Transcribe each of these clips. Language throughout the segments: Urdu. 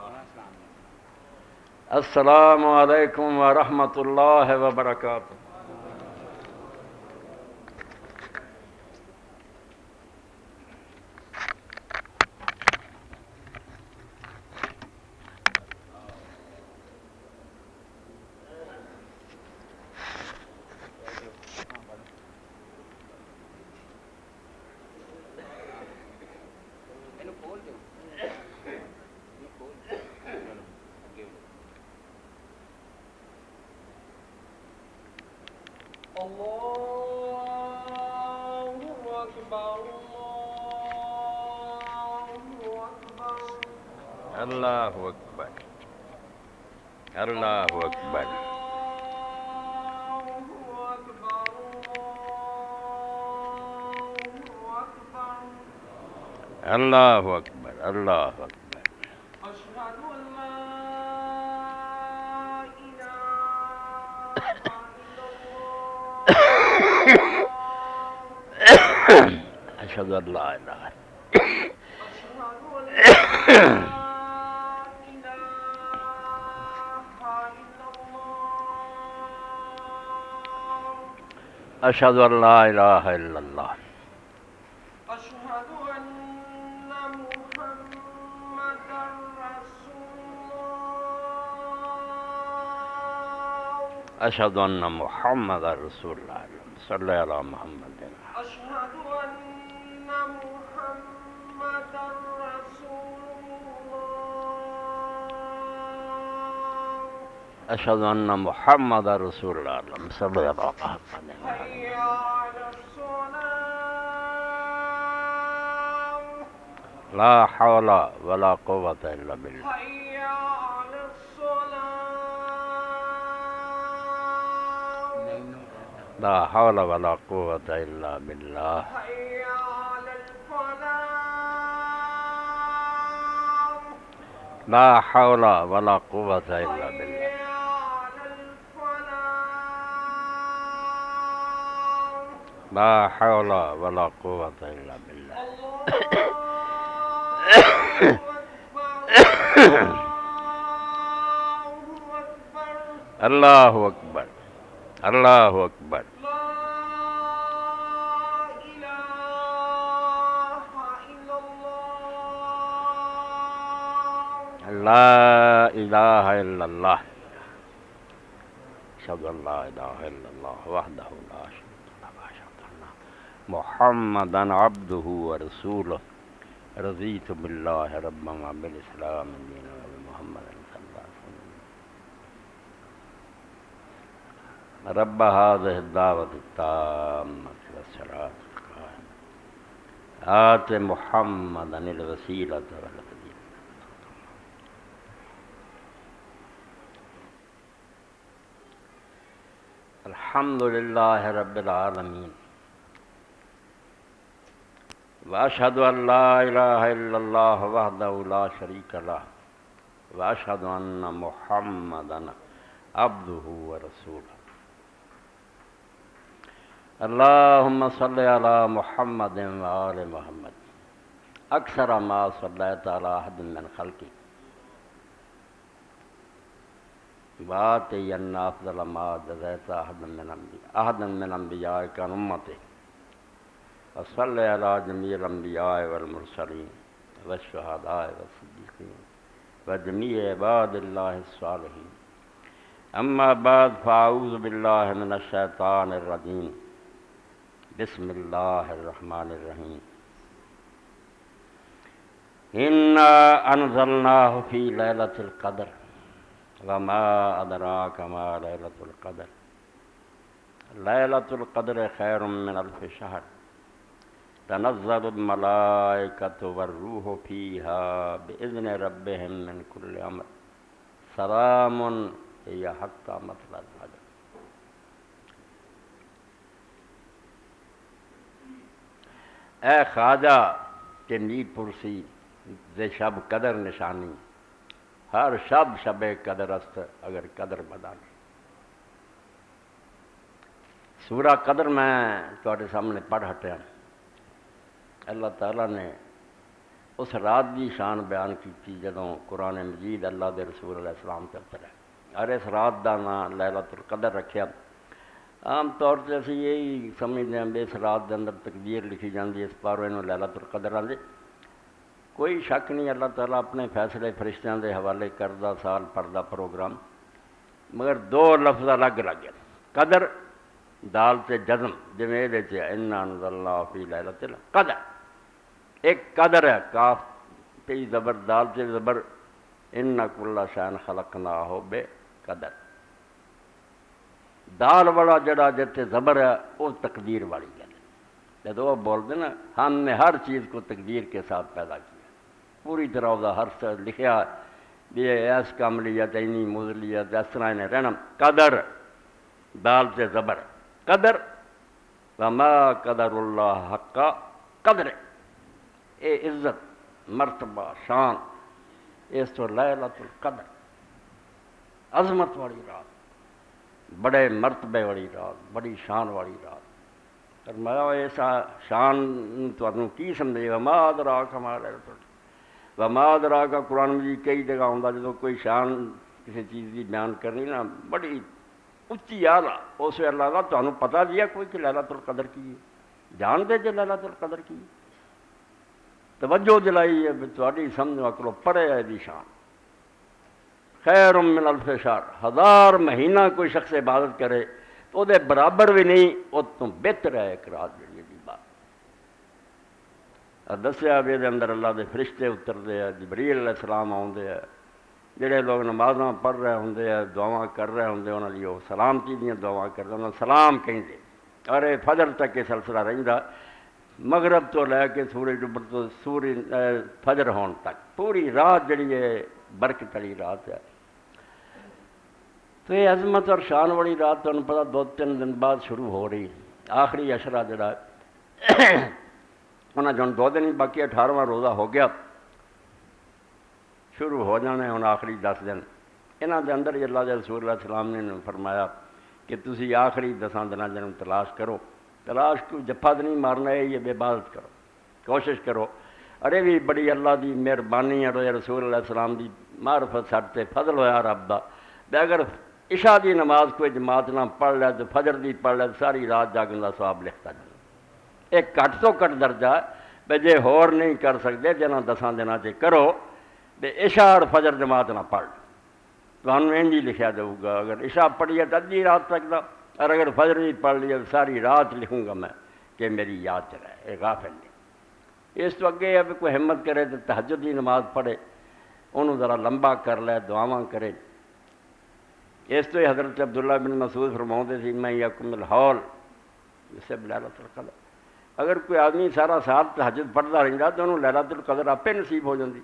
السلام علیکم ورحمۃ اللہ وبرکاتہ۔ اللہ اکبر، اللہ اکبر، اللہ اکبر، اللہ اکبر۔ أشهد أن لا إله إلا الله. اشہد ان لا الہ أشهد أن لا إله إلا الله. اشہد ان لا الہ الا اللہ۔ أشهد أن محمدا رسول الله. اشہد ان محمد رسول اللہ صلی اللہ علی محمد۔ أشهد أن محمدا رسول الله. اشہد ان محمد رسول اللہ صلی اللہ علی محمد۔ حي على الصلاة. لا حول ولا قوة الا باللہ۔ حي على الصلاة. لا حول ولا قوة الا باللہ۔ حي على الفلاح. لا حول ولا قوة الا باللہ۔ حي على الفلاح. لا حول ولا قوة الا باللہ۔ الله أكبر. اللہ اکبر، اللہ اکبر، لا إله إلا الله. لا الہ الا اللہ۔ اشہد ان لا الہ الا اللہ وحدہ لا شریک لہ واشہد ان محمدا عبدہ ورسولہ۔ رضیت باللہ ربا وبالاسلام دینا وبمحمد صلی اللہ علیہ وسلم رب هذه الدعوة التامة والصلاة القائمة آت محمدا الوسيلة والفضيلة۔ الحمد لله رب العالمين، وأشهد أن لا إله إلا الله وحده لا شريك له، وأشهد أن محمدا عبده ورسوله۔ اللهم صل على محمد وآل محمد أكثر ما صليت على أحد من خلقك، وآتينا أفضل ما جزيت أحدا من أنبيائك عن أمته، وصل على جميع الأنبياء والمرسلين والشهداء والصديقين وجميع عباد الله الصالحين۔ أما بعد، فأعوذ بالله من الشيطان الرجيم، بسم الله الرحمن الرحيم۔ إنا أنزلناه في ليلة القدر وما أدراك ما ليلة القدر، ليلة القدر خير من ألف شهر، تنزل الملائكة والروح فيها بإذن ربهم من كل أمر، سلام هي حتى مطلع الفجر۔ اے خواجہ کے نیب پرسی ز شب قدر نشانی، ہر شب شب قدر است اگر قدر بدانی۔ سورہ قدر میں تواڈے سامنے پڑھ ہٹیا۔ اللہ تعالیٰ نے اس رات دی شان بیان کی جدوں قرآن مجید اللہ دے رسول علیہ السلام تے اترا اور اس رات دا نام لیلۃ القدر رکھیا۔ عام طور سے اسی یہی سمجھتے ہیں بھی اس رات دے اندر تقدیر لکھی جاتی ہے، اس پاروں انہوں لیلۃ القدر آندے۔ کوئی شک نہیں اللہ تعالیٰ اپنے فیصلے فرشتیاں دے حوالے کردہ سال پردہ پروگرام، مگر دو لفظ الگ الگ ہیں، قدر دال تے جزم، جویں دے چ انا انزلناہ فی لیلۃ القدر، ایک قدر ہے کاف تے زبر دال تے زبر، ان کل شیء خلقناہ بقدر، دال والا جڑا جتے زبر ہے وہ تقدیر والی گل ہے۔ جب وہ بولتے نا ہم نے ہر چیز کو تقدیر کے ساتھ پیدا کیا، پوری طرح وہ ہر چیز لکھیا یہ ایس کاملیت اینی مزلیت اس طرح نے رہنا، قدر دال سے زبر، قدر وما قدر اللہ حق قدر، اے عزت مرتبہ شان، اس تو لیلۃ القدر عظمت والی رات، بڑے مرتبے والی رات، بڑی شان والی رات۔ فرمایا ایسا شان تمہیں کی سمجھے، وما ادراک ما لیلۃ القدر، وما ادراک قرآن مجید کئی جگہ آتا جب کوئی شان کسی چیز کی بیان کرنی نا بڑی اچھی آلہ، اس اللہ کا تمہیں پتہ دیا کوئی کہ لیلۃ القدر کی ہے، جان دے جو لیلۃ القدر کی توجہ دلائی ہے تھوڑی سمجھ اکلو پڑے ہے دی شان، خیر من الف شہر، 1000 مہینہ کوئی شخص عبادت کرے تو دے برابر بھی نہیں، وہ تو بہتر ہے ایک رات جڑی دی بات۔ دسیا بھی اندر اللہ دے فرشتے اترتے ہیں، جبریل علیہ السلام آتے ہیں، جڑے لوگ نمازاں پڑھ رہے ہوندے ہیں دعاواں کر رہے ہوندے انہاں لیے وہ سلامتی دیاں دعاواں کرتے انہاں سلام کہندے، اور فجر تک یہ سلسلہ رہندا، مغرب تو لے کے سورج ڈبر تو سورج فجر ہون تک پوری رات جڑی ہے برکت والی رات ہے۔ تو یہ عظمت اور شان والی رات تمہیں پتہ 2-3 دن بعد شروع ہو رہی، آخری عشرہ جڑا انہاں جن 2 دن ہی باقی 18واں روزہ ہو گیا، شروع ہو جانے ہن آخری 10 دن، انہاں دے اندر اللہ دے رسول اللہ علیہ السلام نے فرمایا کہ تسی آخری 10 دناں جنوں تلاش کرو، تلاش کو جفا نہیں مارنا ہے، یہ عبادت کرو، کوشش کرو، ارے بھی بڑی اللہ دی مہربانی ہے، رسول اللہ علیہ السلام دی معرفت سٹ تے فضل ہویا رب دا، اگر عشاء دی نماز کوئی جماعت نہ پڑھ لے تو فجر دی پڑھ لے ساری رات جاگن دا ثواب لکھتا جائے، ایک گھٹ تو گھٹ درجہ ہے جے ہور نہیں کر سکتے جنہاں 10 دناں چ کرو تے عشاء اور فجر جماعت نہ پڑھ تو انج ہی لکھا جاؤ گا، اگر عشاء پڑھی ہے تو ادھی رات تک دا، اور اگر فجر بھی پڑھ لی ہے ساری رات لکھوں گا میں کہ میری یاد چ رہے، یہ غافل نہیں۔ اس تو اگے اب کوئی ہمت کرے تو تہجد کی نماز پڑھے، انہوں ذرا لمبا کر لے، دعاواں کرے۔ اس تو حضرت عبداللہ بن مسعود فرماتے تھے میں یکم الحول جسے لیلۃ القدر، اگر کوئی آدمی سارا سال تہجد پڑھتا رہتا تو انہوں لیلۃ القدر آپے نصیب ہو جاتی،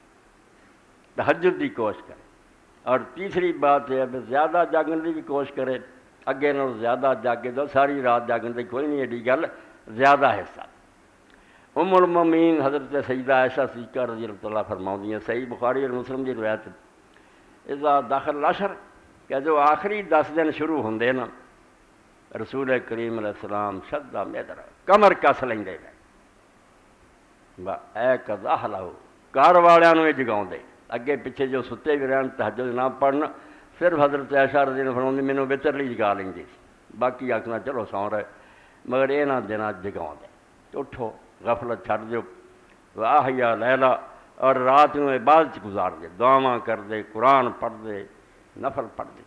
تہجد کی کوشش کرے۔ اور تیسری بات ہے کہ زیادہ جاگن کی بھی کوشش کرے، اگے نال زیادہ جاگے تو ساری رات جاگن کی کوئی نہیں ایڈی گل، زیادہ حصہ۔ ام المومنین حضرت سیدہ عائشہ صدیقہ رضی اللہ تعالیٰ فرماتی ہیں، صحیح بخاری اور مسلم کی روایت، اذا داخل العشر کہ جو آخری 10 دن شروع ہوندے نا رسول کریم علیہ السلام شدہ میدر کمر کس لیندے گئے، اے قضاء لہو گھر والوں جگاؤں دے، اگے پیچھے جو ستے بھی رہن تہجد نہ پڑھنا، صرف حضرت عائشہ رضی اللہ فرماتی مینوں وتر لی جگا لیں گے، باقی آخنا چلو سو رہے، مگر یہاں دنوں جگاؤں دے، اٹھو غفلت چھڑ دیو، واحیا لیلا، اور رات میں عبادت گزار دے، دعاواں کر دے، قرآن پڑھ دے، نفل پڑھ دے۔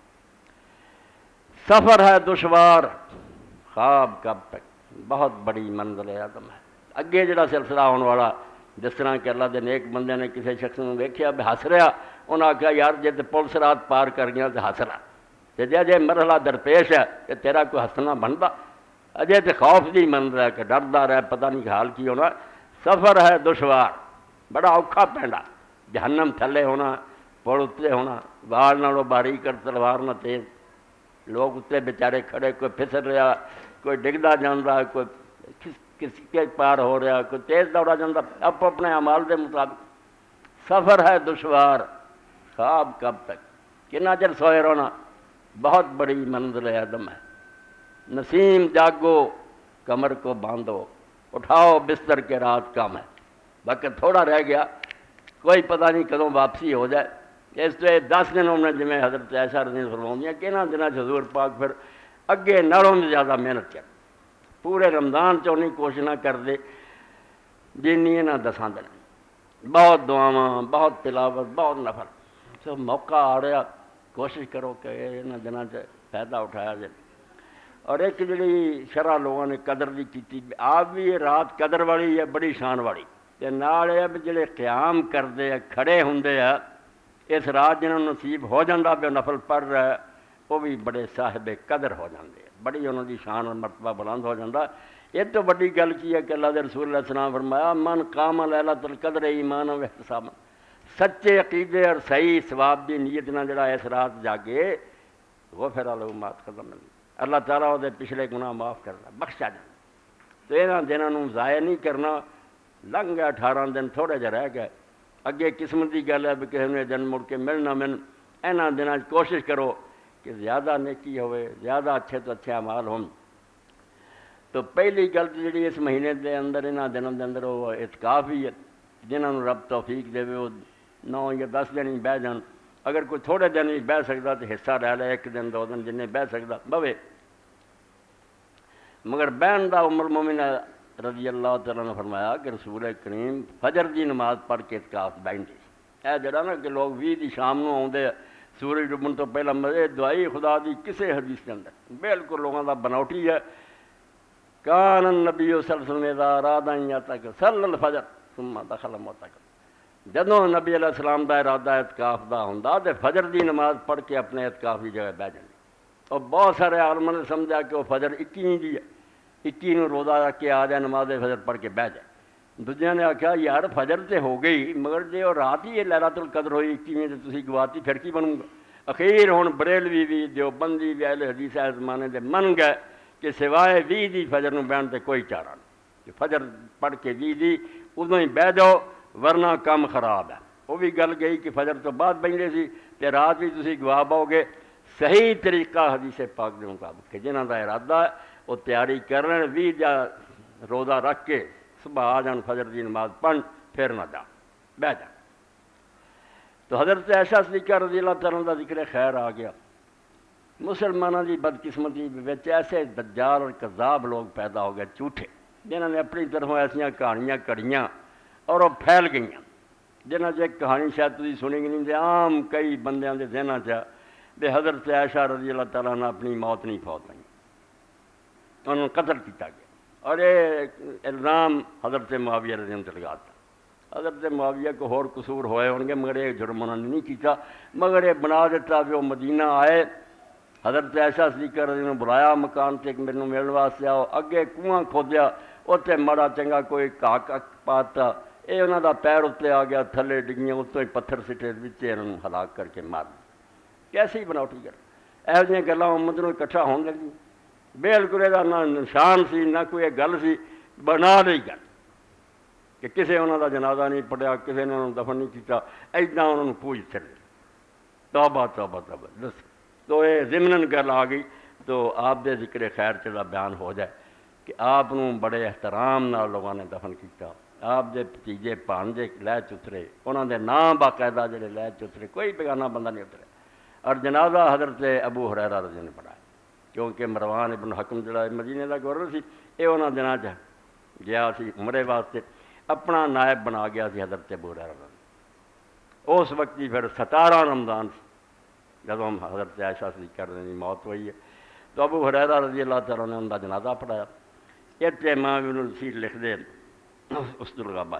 سفر ہے دشوار، خواب کب تک، بہت بڑی منزل اعظم ہے۔ اگے جڑا سلسلہ ہونے والا جس طرح کہ اللہ دے نیک بندے نے کسی شخص نے ویکھیا بھی ہس رہا، انہاں آخیا یار جے تے پولیس رات پار کر گیا تو ہس رہا، تے جے مرحلہ درپیش ہے تے تیرا کوئی ہسنا بنتا، اجے تے خوف دی منزل ہے کہ ڈردا رہے پتہ نہیں کہ حال کی ہونا۔ سفر ہے دشوار، بڑا اوکھا پینڈا، جہنم تھلے ہونا، پڑ اتنے ہونا، وال نالوں باریک کر تلوار نہ تیز، لوگ اتنے بیچارے کھڑے، کوئی پھسل رہا، کوئی ڈگدا جان رہا، کوئی کسی کے پار ہو رہا، کوئی تیز دوڑا جاتا، آپ اپنے اعمال کے مطابق۔ سفر ہے دشوار، خواب کب تک، کنا چر سوئے رونا، بہت بڑی منزل اعظم ہے۔ نسیم جاگو، کمر کو باندھو، اٹھاؤ بستر کے رات کم ہے، وقت تھوڑا رہ گیا، کوئی پتہ نہیں کدوں واپسی ہو جائے۔ اس تو 10 دنوں میں جویں حضرت عائشہ رضی اللہ فرماؤں کہ انہاں دنوں حضور پاک پھر اگے نالوں بھی زیادہ محنت کر، پورے رمضان چ نہیں کوشش نہ کر دے جنی انہاں 10 دن، بہت دعاواں، بہت تلاوت، بہت نفل۔ تو موقع آ رہا، کوشش کرو کہ انہاں دنوں چ فائدہ اٹھایا جائے۔ اور ایک جڑی شرح لوگوں نے قدر دی کیتی، آپ بھی یہ رات قدر والی ہے، بڑی شان والی، تے نال ہے بھی جڑے قیام کردے ہیں، کھڑے ہوندے ہیں اس رات جنہوں نصیب ہو جاندہ پہ نفل پڑھ رہا ہے، وہ بھی بڑے صاحب قدر ہو جاندے ہیں، بڑی انہوں دی شان اور مرتبہ بلند ہو جاندہ۔ یہ تو بڑی گل کی ہے کہ اللہ دے رسول اللہ علیہ وسلم فرمایا من قام لیلۃ القدر ایمانا و احتسابا، سچے عقیدے اور صحیح ثواب دی نیت نہ جڑا اس رات جاگے غفر لہ ما تقدم من ذنبہ، اللہ تعالیٰ وہ پچھلے گناہ معاف کرنا، بخشا جانا۔ تو یہاں دنوں ضائع نہیں کرنا، لنگ گئے 18 دن، تھوڑے جہ رہ گئے، اگے قسمت کی گل ہے بھی کسی نے دن مڑ کے مل نہ مل، انہاں دنوں کوشش کرو کہ زیادہ نیکی ہوئے، زیادہ اچھے تو اچھے اعمال ہوں۔ تو پہلی گل جڑی اس مہینے دے اندر انہاں دنوں دے اندر وہ اعتکاف ہی ہے، جنہوں رب توفیق دے وہ 9 یا 10 دن ہی بہ جان، اگر کوئی تھوڑے دن ہی بہ سکتا تو حصہ رہ لے، 1 دن 2 دن جنہیں بہ سکتا بوے، مگر بہن دا ام المومنین رضی اللہ تعالیٰ نے فرمایا کہ رسول کریم فجر دی نماز پڑھ کے اعتکاف بیٹھتے، اے جڑا نا کہ لوگ 20 دی شام نو آؤندے سورج ڈبن تو پہلا مزے دعائی خدا دی کسے حدیث کے اندر بالکل لوگوں دا بناوٹی ہے۔ کان النبی صلی اللہ علیہ وسلم اذا اراد ان یعتکف صلی الفجر ثم دخل معتکف، جدوں نبی علیہ السلام دا ارادہ اعتکاف دا ہوندا تے فجر دی نماز پڑھ کے اپنے اعتکاف دی جگہ بیٹھ جاندے۔ اور بہت سارے عالموں نے سمجھا کہ وہ فجر 21 دی ہے، 21 نو روزہ رکھ کے آ جائے نماز فجر پڑھ کے بیٹھ جائے۔ دوجیاں نے آکھیا یار فجر تے ہو گئی مگر جے وہ رات ہی لیلۃ القدر ہوئی 21 تے تسی گواتی پھر کی بنوں گا؟ اخیر ہن بریلوی بھی دیوبندی بھی اہل حدیث اس زمانے دے من گئے کہ سوائے 20 دی فجر نو بہن تے کوئی چارہ نہیں، کہ فجر پڑھ کے 20 دی ادوں ہی بہ جاؤ ورنہ کام خراب ہے۔ وہ بھی گل گئی کہ فجر تو بعد بہندے سی تے رات بھی تسی گوا پاؤ گے۔ صحیح طریقہ حدیث پاک دے مطابق کہ جنہاں دا ارادہ ہے وہ تیاری کرن 20 جا روزہ رکھ کے صبح آ جان فجر دی نماز پڑھ پھر نہ جا بہ جا۔ تو حضرت عائشہ صدیقہ رضی اللہ تعالیٰ دا ذکر خیر آ گیا۔ مسلمانوں کی بدقسمتی وچ ایسے دجال اور کذاب لوگ پیدا ہو گئے جھوٹے، جنہوں نے اپنی طرفوں ایسیاں کہانیاں کڑیاں اور وہ پھیل گئیاں، جنہاں سے ایک کہانی شاید تسی سنی گی نہیں تے عام کئی بندیاں دے ذہناں چ بے حضرت عائشہ رضی اللہ تعالیٰ نے اپنی موت نہیں فوت ہوئی، انہوں نے قتل کیتا گیا، اور یہ الزام حضرت معاویہ رضی اللہ عنہ لگاتا۔ حضرت معاویہ کو اور قصور ہوئے ہوں گے مگر یہ جرم انہوں نے نہیں کیتا، مگر یہ بنا دیتا کہ وہ مدینہ آئے، حضرت عائشہ صدیقہ رضی اللہ عنہ بلایا مکان تے میرے ملن واسطے آؤ، اگے کنواں کھودیا، اتنے ماڑا چنگا کوئی گھا پاتا، یہ انہوں دا پیر اتنے آ گیا، تھلے ڈگیاں اتوں ہی پتھر سٹے بچے انہوں نے ہلاک کر کے مار دیا۔ کیسی بناوٹی گل، یہو جہاں گلاں امت نوں اکٹھا ہون لگی، بالکل یہ نہ نشان سی نہ کوئی گل سی، بنا لی گل کہ کسے انہوں دا جنازہ نہیں پڑھیا، کسے نے انہوں دفن نہیں کیتا، ایداں انہوں نے پوج چلے۔ توبہ توبہ توبہ دس تو یہ ضمناً گل آ گئی تو آپ دے ذکر خیر چلا بیان ہو جائے کہ آپ بڑے احترام نال لوگوں نے دفن کیتا، آپ دے بھتیجے بھانجے لے چترے، انہوں دے نام باقاعدہ جڑے لے چترے، کوئی بیگانہ بندہ نہیں اترے، اور جنازہ حضرت ابو ہریرہ رضی اللہ عنہ نے پڑھایا، کیونکہ مروان ابن حکم جڑا مدینے کا گورنر سی، یہ انہوں دنوں چ گیا سی عمرے واسطے، اپنا نائب بنا گیا سی حضرت ابو ہریرہ رضی اللہ عنہ۔ اس وقت ہی پھر 17 رمضان سی جب ہم حضرت عائشہ صدیقہ رضی اللہ عنہ کی موت ہوئی ہے، تو ابو ہریرہ رضی اللہ تعالیٰ نے ان کا جنازہ پڑھایا۔ اتنے امام ابن الاسیر لکھ دے اسد الغابہ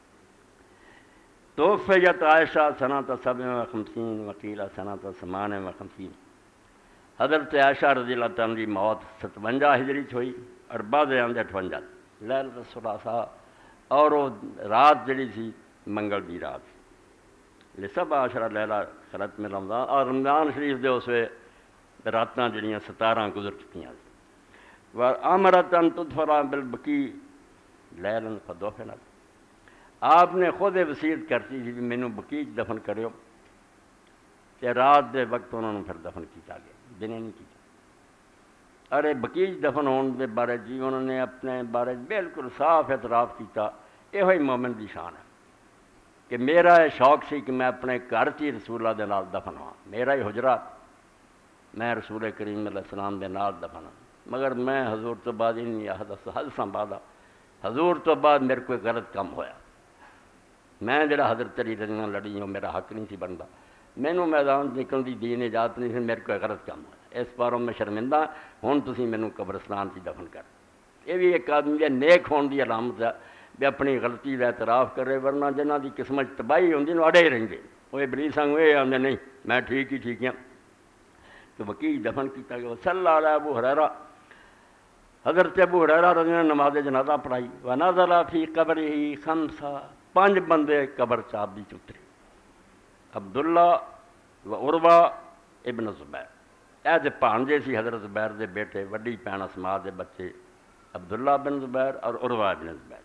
توفیت عائشہ سنۃ 57 وقیل سنۃ 58، حضرت عائشہ رضی اللہ تعالیٰ کی موت 57 ہجری ہوئی اور بعد آندے 58 لیلۃ الثلاثاء، اور وہ رات جڑی سی منگل دی رات سی، لسب عشرہ لیلہ خلت میں رمضان، اور رمضان شریف دے اس راتاں جڑیاں 17 گزر چکیاں سی۔ وامرت ان تدفن بالبقیع لیلا فدفنت، آپ نے خود وصیت کرتی تھی کہ مینوں بقیع دفن کریو، کہ رات دے وقت انہوں نے پھر دفن کیتا گیا، دنے نہیں کیتا۔ ارے بقیع دفن ہونے کے بارے جی انہوں نے اپنے بارے بالکل صاف اعتراف کیتا یہ مومن دی شان ہے کہ میرا یہ شوق سی کہ میں اپنے گھر چ رسول اللہ دے نال دفن ہوا، میرا ہی حجرہ، میں رسول کریم علیہ السلام دے نال دفن ہوں، مگر میں حضور تو بعد ہی نہیں حدثاں بعد حضور تو بعد میرے کوئی غلط کام ہویا، میں جڑا حضرت علی رضی اللہ عنہ لڑی ہوں میرا حق نہیں سی بنتا، مینوں میدان نکلن دی دین اجازت نہیں سی، میرے کوئی غلط کام ہویا، اس باروں میں شرمندہ، ہن تسی مینوں قبرستان سے دفن کر۔ یہ بھی ایک آدمی کے نیک ہون دی علامت ہے بھی اپنی غلطی کا اعتراف کرے، ورنہ جنہ دی قسمت تباہی ہوندی نو اڑے رہندے، وہ ابلیس وانگو یہ آندے نہیں میں ٹھیک ہی ٹھیک ہاں۔ تو وکیل دفن کیتا گیا، صلی اللہ علیہ ابو ہریرہ، حضرت ابو ہریرہ رضی اللہ عنہ نماز جنازہ پڑھائی، ونزل فی قبرہ خمسہ، 5 بندے قبر چاپ دی چترے، عبداللہ و عروہ ابن زبیر، اے دے بھانجے سی حضرت زبیر دے بیٹے، وڈی بھین اسماء دے بچے عبداللہ بن زبیر اور عروہ بن زبیر،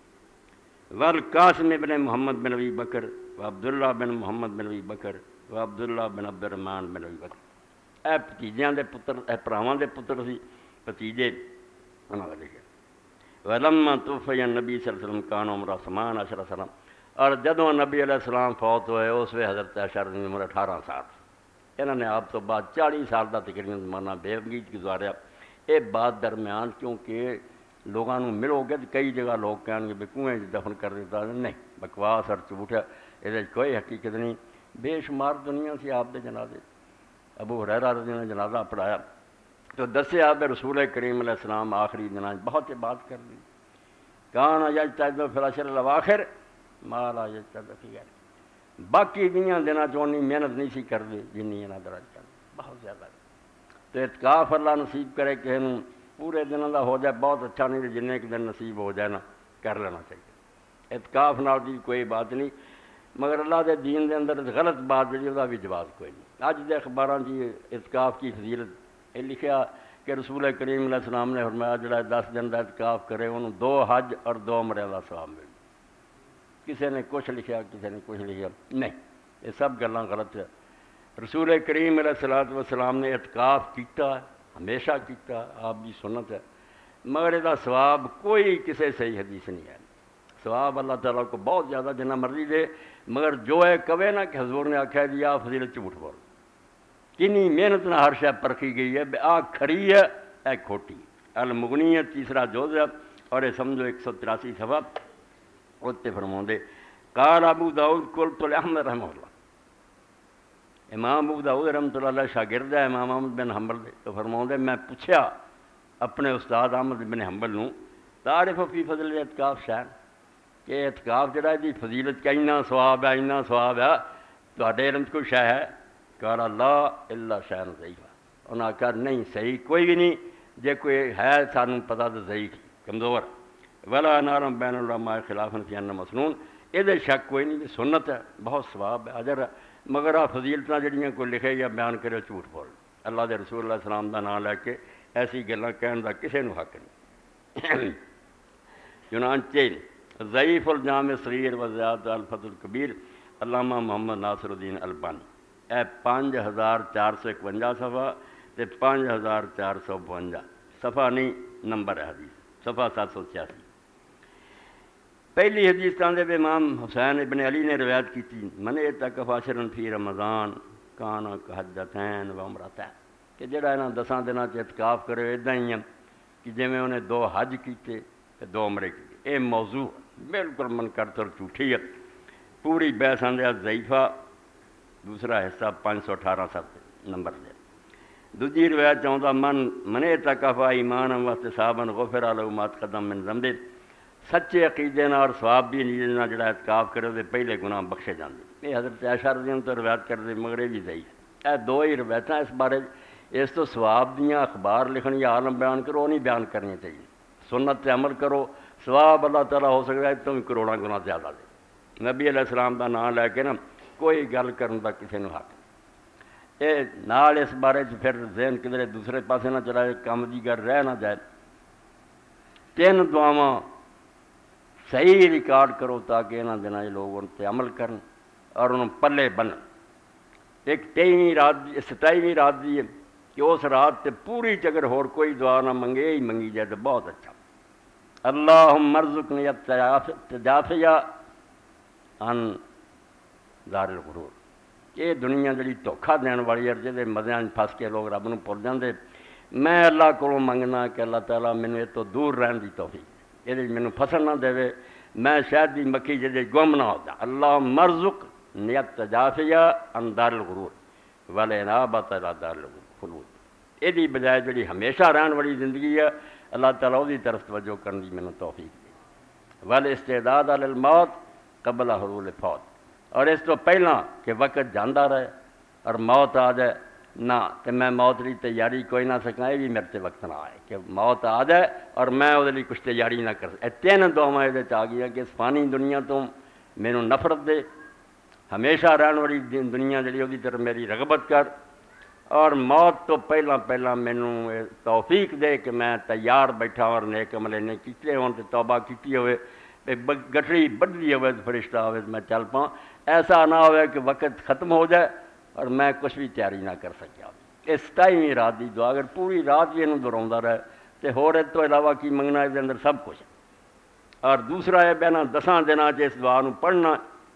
والقاسم بن محمد بن ابی بکر و عبداللہ بن محمد بن ابی بکر و عبداللہ بن عبد الرحمن بن ابی بکر، اے بھتیجیاں دے پتر، اے پراواں دے پتر سی، بھتیجے انہاں دے لکھے۔ ولما توفی النبی صلی اللہ علیہ وسلم کان عمرہ 18 سنہ، اور جدوں نبی علیہ السلام فوت ہوئے اس وقت حضرت عائشہ رضی اللہ عنہا عمر 18 سال، انہوں نے آپ تو بعد 40 سال کا تقریباً زمانہ بے وگیج گزاریا۔ یہ بات درمیان کیونکہ لوگوں ملو گے تو کئی جگہ لوگ کہیں گے بھی کنویں دفن کر دیتا، نہیں، بکواس اور جھوٹ ہے، یہ کوئی حقیقت نہیں، بے شمار دنیا سی آپ دے جنازے، ابو ہریرہ رضی اللہ عنہ جنازہ پڑھایا تو دسیا بے رسول کریم علیہ السلام آخری دنوں بہت بات کر دی، کان یجتہد فی العشر الاواخر ما لا یجتہد فی غیرہ، باقی دنوں چونی محنت نہیں سی کر دی جنی انہاں درج کر بہت زیادہ، تو اعتکاف اللہ نصیب کرے کہ پورے دنوں کا ہو جائے بہت اچھا، نہیں تو جن ایک دن نصیب ہو جائے نا کر لینا چاہیے، اعتکاف نال دی کوئی بات نہیں، مگر اللہ دے دین دے اندر غلط بات جی وہ بھی جواز کوئی نہیں۔ اج دے اخباراں جی اعتکاف کی فضیلت یہ لکھیا کہ رسول کریم علیہ السلام نے فرمایا جڑا 10 دن کا اعتکاف کرے انہوں 2 حج اور 2 عمرے کا ثواب ملے، کسی نے کچھ لکھیا کسی نے کچھ لکھیا، نہیں، یہ سب گلاں غلط ہے۔ رسول کریم علیہ الصلوۃ والسلام نے اعتکاف کیتا ہے، ہمیشہ کیتا، آپ کی سنت ہے، مگر یہ ثواب کوئی کسی صحیح حدیث نہیں ہے، ثواب اللہ تعالیٰ کو بہت زیادہ جنہ مرضی دے، مگر جو ہے کہے نا کہ حضور نے آخیا جی آ فضیلت جھوٹ بول، کنی محنت نہ ہر شے پرکھی گئی ہے، آ کھری ہے اے کھوٹی، المغنی ہے 3 جوز ہے، اور یہ سمجھو 183 صفحہ، اتنے فرماؤندے قال ابو داؤد قلت لأحمد رحمہ اللہ، امام ابو داؤد رحمۃ اللہ علیہ شاگرد ہے امام احمد بن حنبل دے، تو فرماؤندے میں پوچھا اپنے استاد احمد بن حنبل نوں تعارف فی فضل اعتکاف شہر، کہ اعتکاف جڑا دی فضیلت کا اتنا ثواب ہے اتنا ثواب ہے، تواڈے علم کوئی شے ہے؟ قال لا الا شیء ضعیف، انہاں آخیا نہیں صحیح کوئی بھی نہیں، جے کوئی ہے سانوں پتہ تو ضعیف کمزور، ولا نعلم بین العلماء خلافا فی ان مسنون، یہ شک کوئی نہیں، سنت ہے بہت ثواب ہے اجر ہے، مگر آ فضیلتاں جڑیاں کوئی لکھے یا بیان کرے جھوٹ بول، اللہ دے رسول اللہ السلام دا نام لے کے ایسی گلاں کہن دا کسے نوں حق نہیں۔ چنانچہ ضعیف الجامع صغیر و زیادہ الفتح الکبیر علامہ محمد ناصر الدین البانی، اے 5451 صفحہ تے 5452 صفحہ نہیں نمبر ہے حدیث، صفحہ 786۔ پہلی حدیث تاندے بے امام حسین ابن علی نے روایت کی تھی، من اعتکف عشرا فی رمضان کان کحجتین و عمرتین، کہ جڑا انہاں 10 دنوں اعتکاف کرے ادا ہی ہیں کہ جی میں انہیں 2 حج کیتے تے 2 عمرے کیتے، یہ موضوع بالکل منکر اور جھوٹھی ہے، پوری بحث آندے ضعیفہ، دوسرا حصہ 518 صفحے نمبر دے۔ دوجی روایت چاہتا من اعتکف ایمانا واحتسابا غفر لہ ما تقدم من ذنبہ، سچے عقیدے اور ثواب بھی نیت نال جڑا اعتکاف کرے تو پہلے گناہ بخشے جاندے، یہ حضرت عائشہ رضی اللہ عنہا تو روایت کرتے، مگر یہ بھی ضعیف، یہ 2 ہی روایتاں اس بارے، اس تو ثواب دیاں اخبار لکھن یا عالم بیان کرو، وہ نہیں بیان کرنی چاہیے، سنت تے عمل کرو، ثواب اللہ تعالیٰ ہو سکتا ہے تو بھی کروڑاں گنا زیادہ دے، نبی علیہ السلام دا نام لے کے نا کوئی گل کرن دا کسی نوں حق نہیں، یہ نال اس بارے پھر ذہن کدھر دوسرے پاسے نہ چلائے، کام دی گل رہ نہ جائے۔ 3 دعاواں صحیح ریکارڈ کرو تاکہ یہاں دنوں لوگ ان تے عمل کرن اور انہوں پلے بنن۔ ایک 23ویں رات 27ویں رات دی ہے کہ اس رات تے پوری چگر ہور کوئی دعا نہ منگے ہی منگی جائے تو بہت اچھا، اللہم ارزقنی التجافی عن دار الغرور۔ یہ دنیا جڑی دھوکھا دین والی ہے، جہدے مزیاں پھس کے لوگ رب نو بھول جاندے، میں اللہ کو منگنا کہ اللہ تعالیٰ مینوں یہ تو دور رہن دی توفیق، یہ مینوں پھسن نہ دے، میں شاید دی مکھی جدے گم نہ ہو جا۔ اللہم ارزقنی التجافی عن دار الغرور والانابۃ الی دار الخلود۔ یہ بجائے جڑی ہمیشہ رہن والی زندگی ہے، اللہ تعالیٰ دی طرف توجہ کرنے دی مینوں توفیق دے۔ والاستعداد علی الموت قبل حلول الفوت، اور اس تو پہلا کہ وقت جاندہ رہے اور موت آ جائے نہ کہ میں موت کی تیاری کوئی نہ سکاں، یہ بھی میرے تے وقت نہ آئے کہ موت آ جائے اور میں وہ لیے کچھ تیاری نہ کر سکا۔ تین دعاواں یہ آ گئی کہ اس فانی دنیا تو مینوں نفرت دے، ہمیشہ رہن والی دنیا جڑی وہ طرف میری رغبت کر، اور موت تو پہلا مینوں توفیق دے کہ میں تیار بیٹھا اور نیک عمل نے کیتے ہون تے توبہ کیتی ہوئے، گٹھڑی بڑھتی ہوئے فرشتہ ہوئے میں چل پاؤں۔ ایسا نہ ہوئے کہ وقت ختم ہو جائے اور میں کچھ بھی تیاری نہ کر سکیا۔ اس 27ویں رات کی دعا اگر پوری رات بھی دہراؤندا رہے تو ہور اس تو علاوہ کی منگنا، اس اندر سب کچھ ہے۔ اور دوسرا ہے بہنا 10 دنوں اس دعا نو پڑھنا،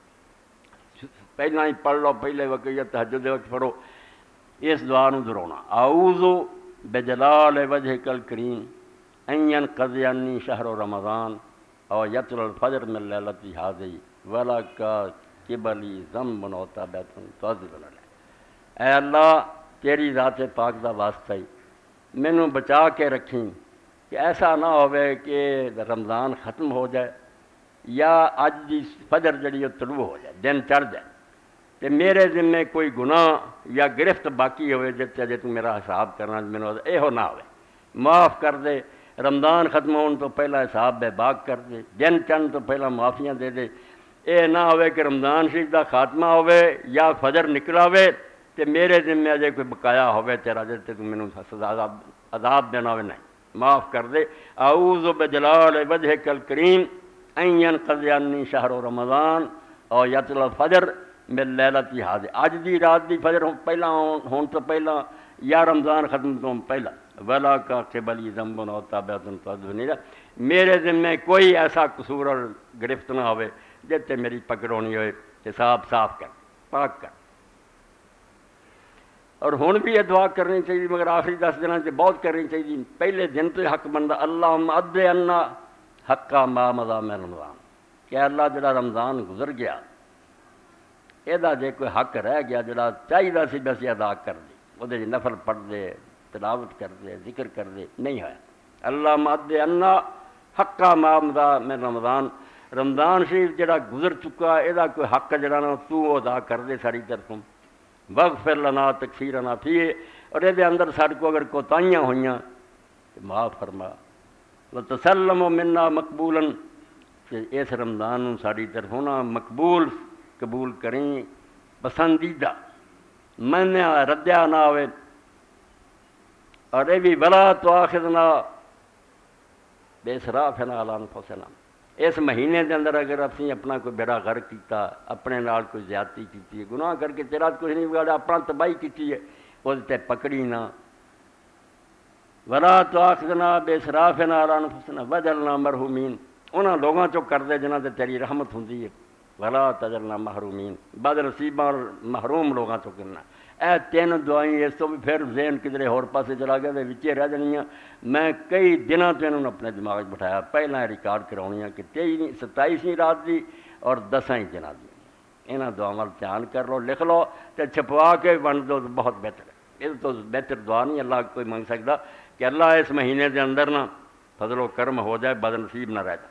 پہلا ہی پڑھ لو، پہلے وقت یا تہجد دے وقت پڑھو، اس دعا نو دہراؤنا، اعوذ بجلال وجہک الکریم ان ینقضی عنی شہر رمضان اور یطلع الفجر من لیلتی ہذی ولک قبلی ذنب وتوبۃ تعذب علیہ۔ اے اللہ تیری ذات پاک دا واسطہ ہی مینوں بچا کے رکھیں کہ ایسا نہ ہوئے کہ رمضان ختم ہو جائے یا اج دی فجر جڑی طلوع ہو جائے، دن چڑھ جائے تے میرے ذمے کوئی گناہ یا گرفت باقی ہوئے جے تو میرا حساب کرنا مینوں یہو نہ ہوئے، معاف کر دے۔ رمضان ختم ہونے تو پہلا حساب بے باک کر دے، دن چڑھن تو پہلا معافیاں دے دے۔ اے نہ ہوئے کہ رمضان شریف دا خاتمہ ہوئے یا فجر نکلا ہوئے تے میرے ذمے اجے کوئی بقایا ہوئے تیرا جے تے تو مینوں عذاب دینا ہوئے، نہیں، معاف کر دے۔ اعوذ بجلال وجہک الکریم ان ینقضی عنی شہر رمضان اور یطلع الفجر من لیلتی ہذی، اج دی رات دی فجر پہلا ہون تو پہلا یا رمضان ختم تو پہلا، ولا کا قبلی ذنب وتوبۃ تعذب علیہ، میرے ذمے کوئی ایسا قصور اور گرفت نہ ہوئے جتے میری پکڑ ہونی ہوئے، حساب صاف کر، پاک کر۔ اور ہن بھی یہ دعا کرنی چاہیے، مگر آخری 10 دنوں سے بہت کرنی چاہیے۔ پہلے دن تو حق بندہ اللہم اد عنا حق ما مضی من رمضان، کہ اللہ جڑا رمضان گزر گیا یہ جے کوئی حق رہ گیا جڑا چاہیے سی بس ادا کر دے، وہ نفل پڑھ دے، تلاوت کر دے، ذکر کر دے، نہیں ہے۔ اللہم اد عنا حق ما مضی من رمضان، رمضان شریف جڑا گزر چکا یہ کوئی حق جڑا نا تو ادا کر دے ساری طرفوں، واغفر لنا تکفیرنا فیہ، اور یہ اندر سارے کو اگر کوتاہیاں ہوئیاں تو معاف فرما، وتسلم منا مقبولا، کہ اس رمضان ساری طرفوں نا مقبول قبول کریں، پسندیدہ منیا ردیا نہ ہوئے، اور یہ بھی ولا تؤاخذنا باسرافنا علی انفسنا، اس مہینے کے اندر اگر اسی اپنا کوئی بیڑا غرق کیتا، اپنے نال کوئی زیادتی کی ہے، گناہ کر کے تیرا کچھ نہیں بگاڑا، اپنا تباہی کی ہے، وہ تے پکڑی نہ، ولا تؤاخذنا باسرافنا علی انفسنا وجعلنا مرحومین، انہاں لوگاں چوں کر دے جنہاں تے تیری رحمت ہوندی ہے، ولا تجعلنا محرومین، بد نصیباں محروم لوگاں چوں کرنا۔ اے 3 دعائیں، اس تو بھی پھر ذہن کدھر ہور پاسے چلا گیا تے وچے رہ جانیاں۔ میں کئی دنوں تو انہوں نے اپنے دماغ بٹھایا، پہلا ریکارڈ کراؤنیاں کہ 27ویں رات دی اور 10 دنوں دی، انہاں دعاواں دھیان کر لو، لکھ لو تے چھپوا کے ونڈ دو، بہت بہتر ہے۔ اس تو بہتر دعا نہیں اللہ کوئی منگ سکتا کہ اللہ اس مہینے دے اندر نا فضل و کرم ہو جائے، بد نصیب نہ رہ جائے۔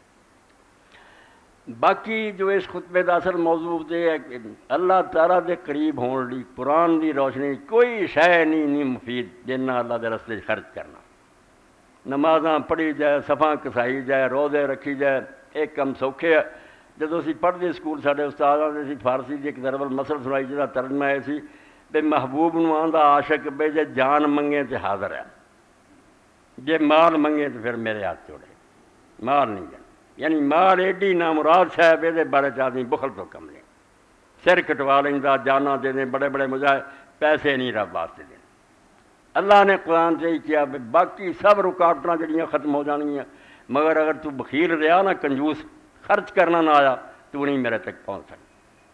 باقی جو اس خطبے کا اصل موضوع یہ ہے کہ اللہ تعالیٰ دے قریب ہون لی قرآن دی روشنی کوئی شے نہیں مفید جنہ اللہ دے رستے خرچ کرنا، نمازاں پڑھی جائے، صفاں کسائی جائے، روزے رکھی جائے، ایک کم سوکھے ہے۔ جدو اسی پڑھتے سکول سارے استاد نے فارسی کی ایک ضرب المثل سنائی جہاں ترجمہ ہے سی بے محبوب نو آندا عاشق بے جے جان منگے تے حاضر ہے، جے مال منگے تو پھر میرے ہاتھ جوڑے، مال نہیں جانا، یعنی مال ایڈی نامراد صاحب یہ بارے چاہتی بخل تو کم نہیں، سر کٹوا لینا، جانا دے دیں، بڑے بڑے مجاہد، پیسے نہیں رب واسطے دیں۔ اللہ نے قرآن سے ہی کیا باقی سب رکاوٹاں جڑیاں ختم ہو جانیاں، مگر اگر تو بخیل رہا نا، کنجوس، خرچ کرنا نہ آیا، تو نہیں میرے تک پہنچ سکتا۔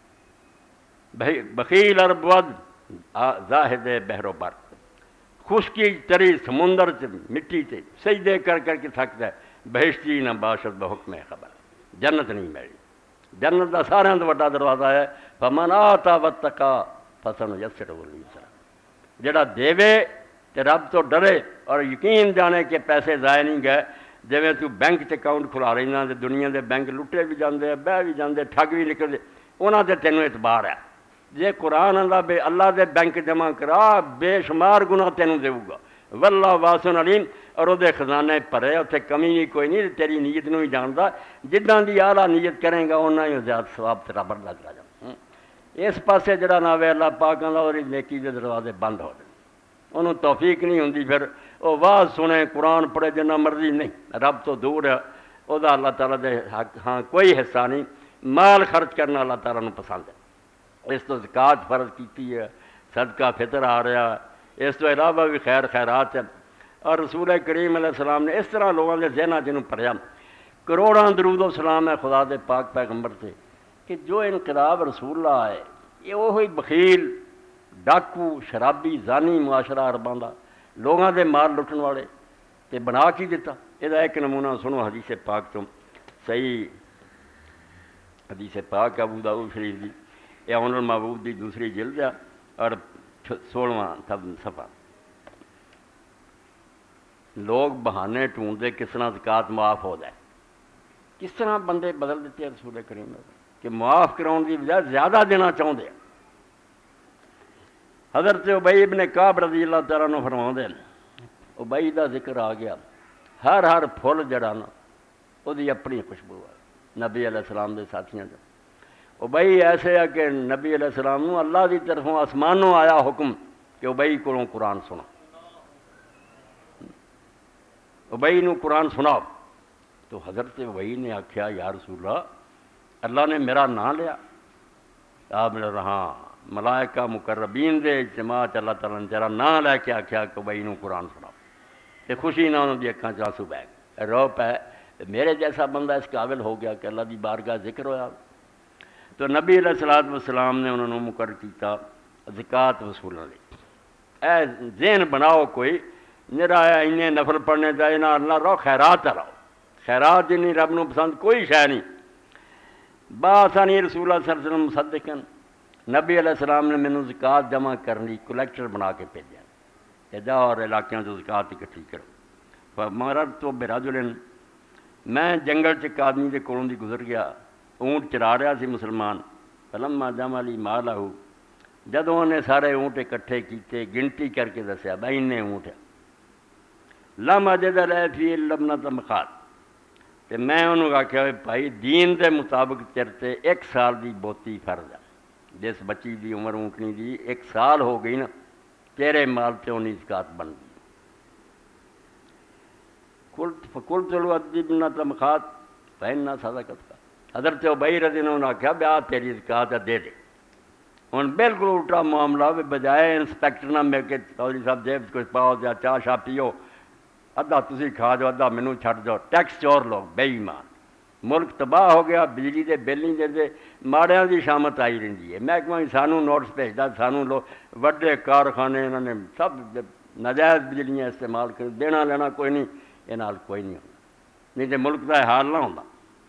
بخیل ارب ود زاہد بحر و بر، خشکی تری سمندر سے مٹی سے سجدے کر کر کے تھکتا ہے، بہشتی نہ باشد بحکم خبر، جنت نہیں ملی۔ جنت کا سارے تو بڑا دروازہ ہے، فمن آتا واتقا فسنیسرہ للعسریٰ، جڑا دیوے تے رب تو ڈرے اور یقین جانے کہ پیسے ضائع نہیں گئے۔ جویں تو بینک چ اکاؤنٹ کھلا رہنا تے دنیا دے بینک لٹے بھی جاندے، بہ بھی جاندے، ٹھگ بھی نکلدے، انہاں تے تینوں اعتبار ہے۔ جے قرآن آندا بے اللہ دے بینک جمع کرا، بے شمار گناہ تینوں دیو گا، واللہ واسع علیم، اور وہ دے خزانے بھرے، اتنے کمی نہیں کوئی نہیں، تیری نیت نوں ہی جاندا، جداں دی اعلیٰ نیت کریں گا اُنّا ہی زیادہ ثواب تیرا بڑھدا چلا جانا۔ اس پاسے جڑا نہ وے اللہ پاک آندا اور نیکی دے دروازے بند ہو جاندے، انہوں توفیق نہیں ہوندی، پھر وہ واز سنے، قرآن پڑھے جنہ مرضی، نہیں، رب تو دور ہے، وہ دا اللہ تعالیٰ دے حق ہاں کوئی حصہ نہیں۔ مال خرچ کرنا اللہ تعالیٰ نوں پسند ہے، اس تو زکوٰۃ فرض کیتی ہے، صدقہ فطر آ رہا ہے، اس تو علاوہ بھی خیر خیرات ہے۔ اور رسول کریم علیہ السلام نے اس طرح لوگوں کے ذہناں جنہوں پڑھیا، کروڑاں درود و سلام ہے خدا دے پاک پیغمبر سے، کہ جو انقلاب رسول اللہ ہے یہ وہی بخیل، ڈاکو، شرابی، زانی معاشرہ عرباں دا، لوگاں دے مال لٹن والے، تے بنا کی دیتا۔ یہ ایک نمونہ سنو حدیث پاک تو، صحیح حدیث پاک ابو داؤد شریف دی، یہ عون المعبود دی دوسری جلد ہے اور 16واں صفحہ۔ لوگ بہانے ڈھونڈتے کس طرح زکوٰۃ معاف ہو جائے، کس طرح بندے بدل دیتے ہیں رسول کریم کہ معاف کراؤن کی بجائے زیادہ دینا چاہتے ہیں۔ حضرت ابی ابن کعب رضی اللہ تعالیٰ عنہ فرماؤندے ہیں، ابی دا ذکر آ گیا، ہر پھل جڑا نا وہ اپنی خوشبو ہے نبی علیہ السلام دے ساتھیاں دا۔ ابی ایسے ہے کہ نبی علیہ السلام نو اللہ دی طرفوں آسمانوں آیا حکم کہ ابی کولوں قرآن سنا، ابی نو قرآن سناؤ۔ تو حضرت ابی نے آکھیا یا رسول اللہ نے میرا نام لیا؟ آپ نے ہاں، ملائکہ مقربین دے اجتماع اللہ تعالیٰ نے تیرا نام لے کے آکھیا کہ ابی نو قرآن سناؤ، تے خوشی نہ انہوں دی اکھاں چ آنسو بہ گئے، رو پے، میرے جیسا بندہ اس قابل ہو گیا کہ اللہ دی بارگاہ ذکر ہویا۔ تو نبی علیہ السلام نے انہوں نے مقرر کیتا زکوٰۃ وصولنے لئی، اے ذہن بناؤ کوئی نرا انہیں نفل پڑھنے چاہیے نہ اللہ رہو، خیرات رہو، خیرات جنہیں رب نو پسند کوئی شے نہیں۔ بآسانی رسول اللہ صلی اللہ علیہ وسلم مصدقن، نبی علیہ السلام نے مینوں زکوٰۃ جمع کرنی کلیکٹر بنا کے بھیجا کہ جا اور علاقوں سے زکوٰۃ اکٹھی کرو۔ فمررت برجل، میں جنگل چ ایک آدمی کے کولوں دی گزر گیا، اونٹ چرا رہا سی مسلمان، فلما جمع لی مالہ، جدوں نے سارے اونٹ اکٹھے کیتے گنتی کر کے دسیا بھائی انہیں اونٹ ہے، لم اجد لی فی لبنۃ مخاض، تے میں انہوں آکھیا بھائی دین دے مطابق تیرے تے 1 سال دی بوتی فرض ہے، جس بچی دی عمر اونٹنی دی 1 سال ہو گئی نا، تیرے مال تے انہی زکوٰۃ بن گئی۔ فقلت له ادی ابنۃ مخاض فإنہا صدقۃ، حضرت ابی رضی اللہ عنہ نے آکھیا بیا تیری زکوٰۃ دے دے۔ ہن بالکل الٹا معاملہ، بجائے انسپیکٹر نہ مل کے چودھری صاحب جیب کچھ پاؤ یا چاہ شاہ پیو، ادھا تسی کھا جاؤ ادھا مینوں چھڈ جاؤ، ٹیکس چور لوگ بے ایمان، ملک تباہ ہو گیا، بجلی دے بل نہیں دیندے، ماڑیاں دی شامت آئی رہندی ہے، محکمہ سانوں نوٹس بھیجدا، سانوں لوگ وڈے کارخانے انہوں نے سب ناجائز بجلیاں استعمال کر، دینا لینا کوئی نہیں، یہ نال کوئی نہیں ہوتا، نہیں تے ملک دا حال نہ ہوندا۔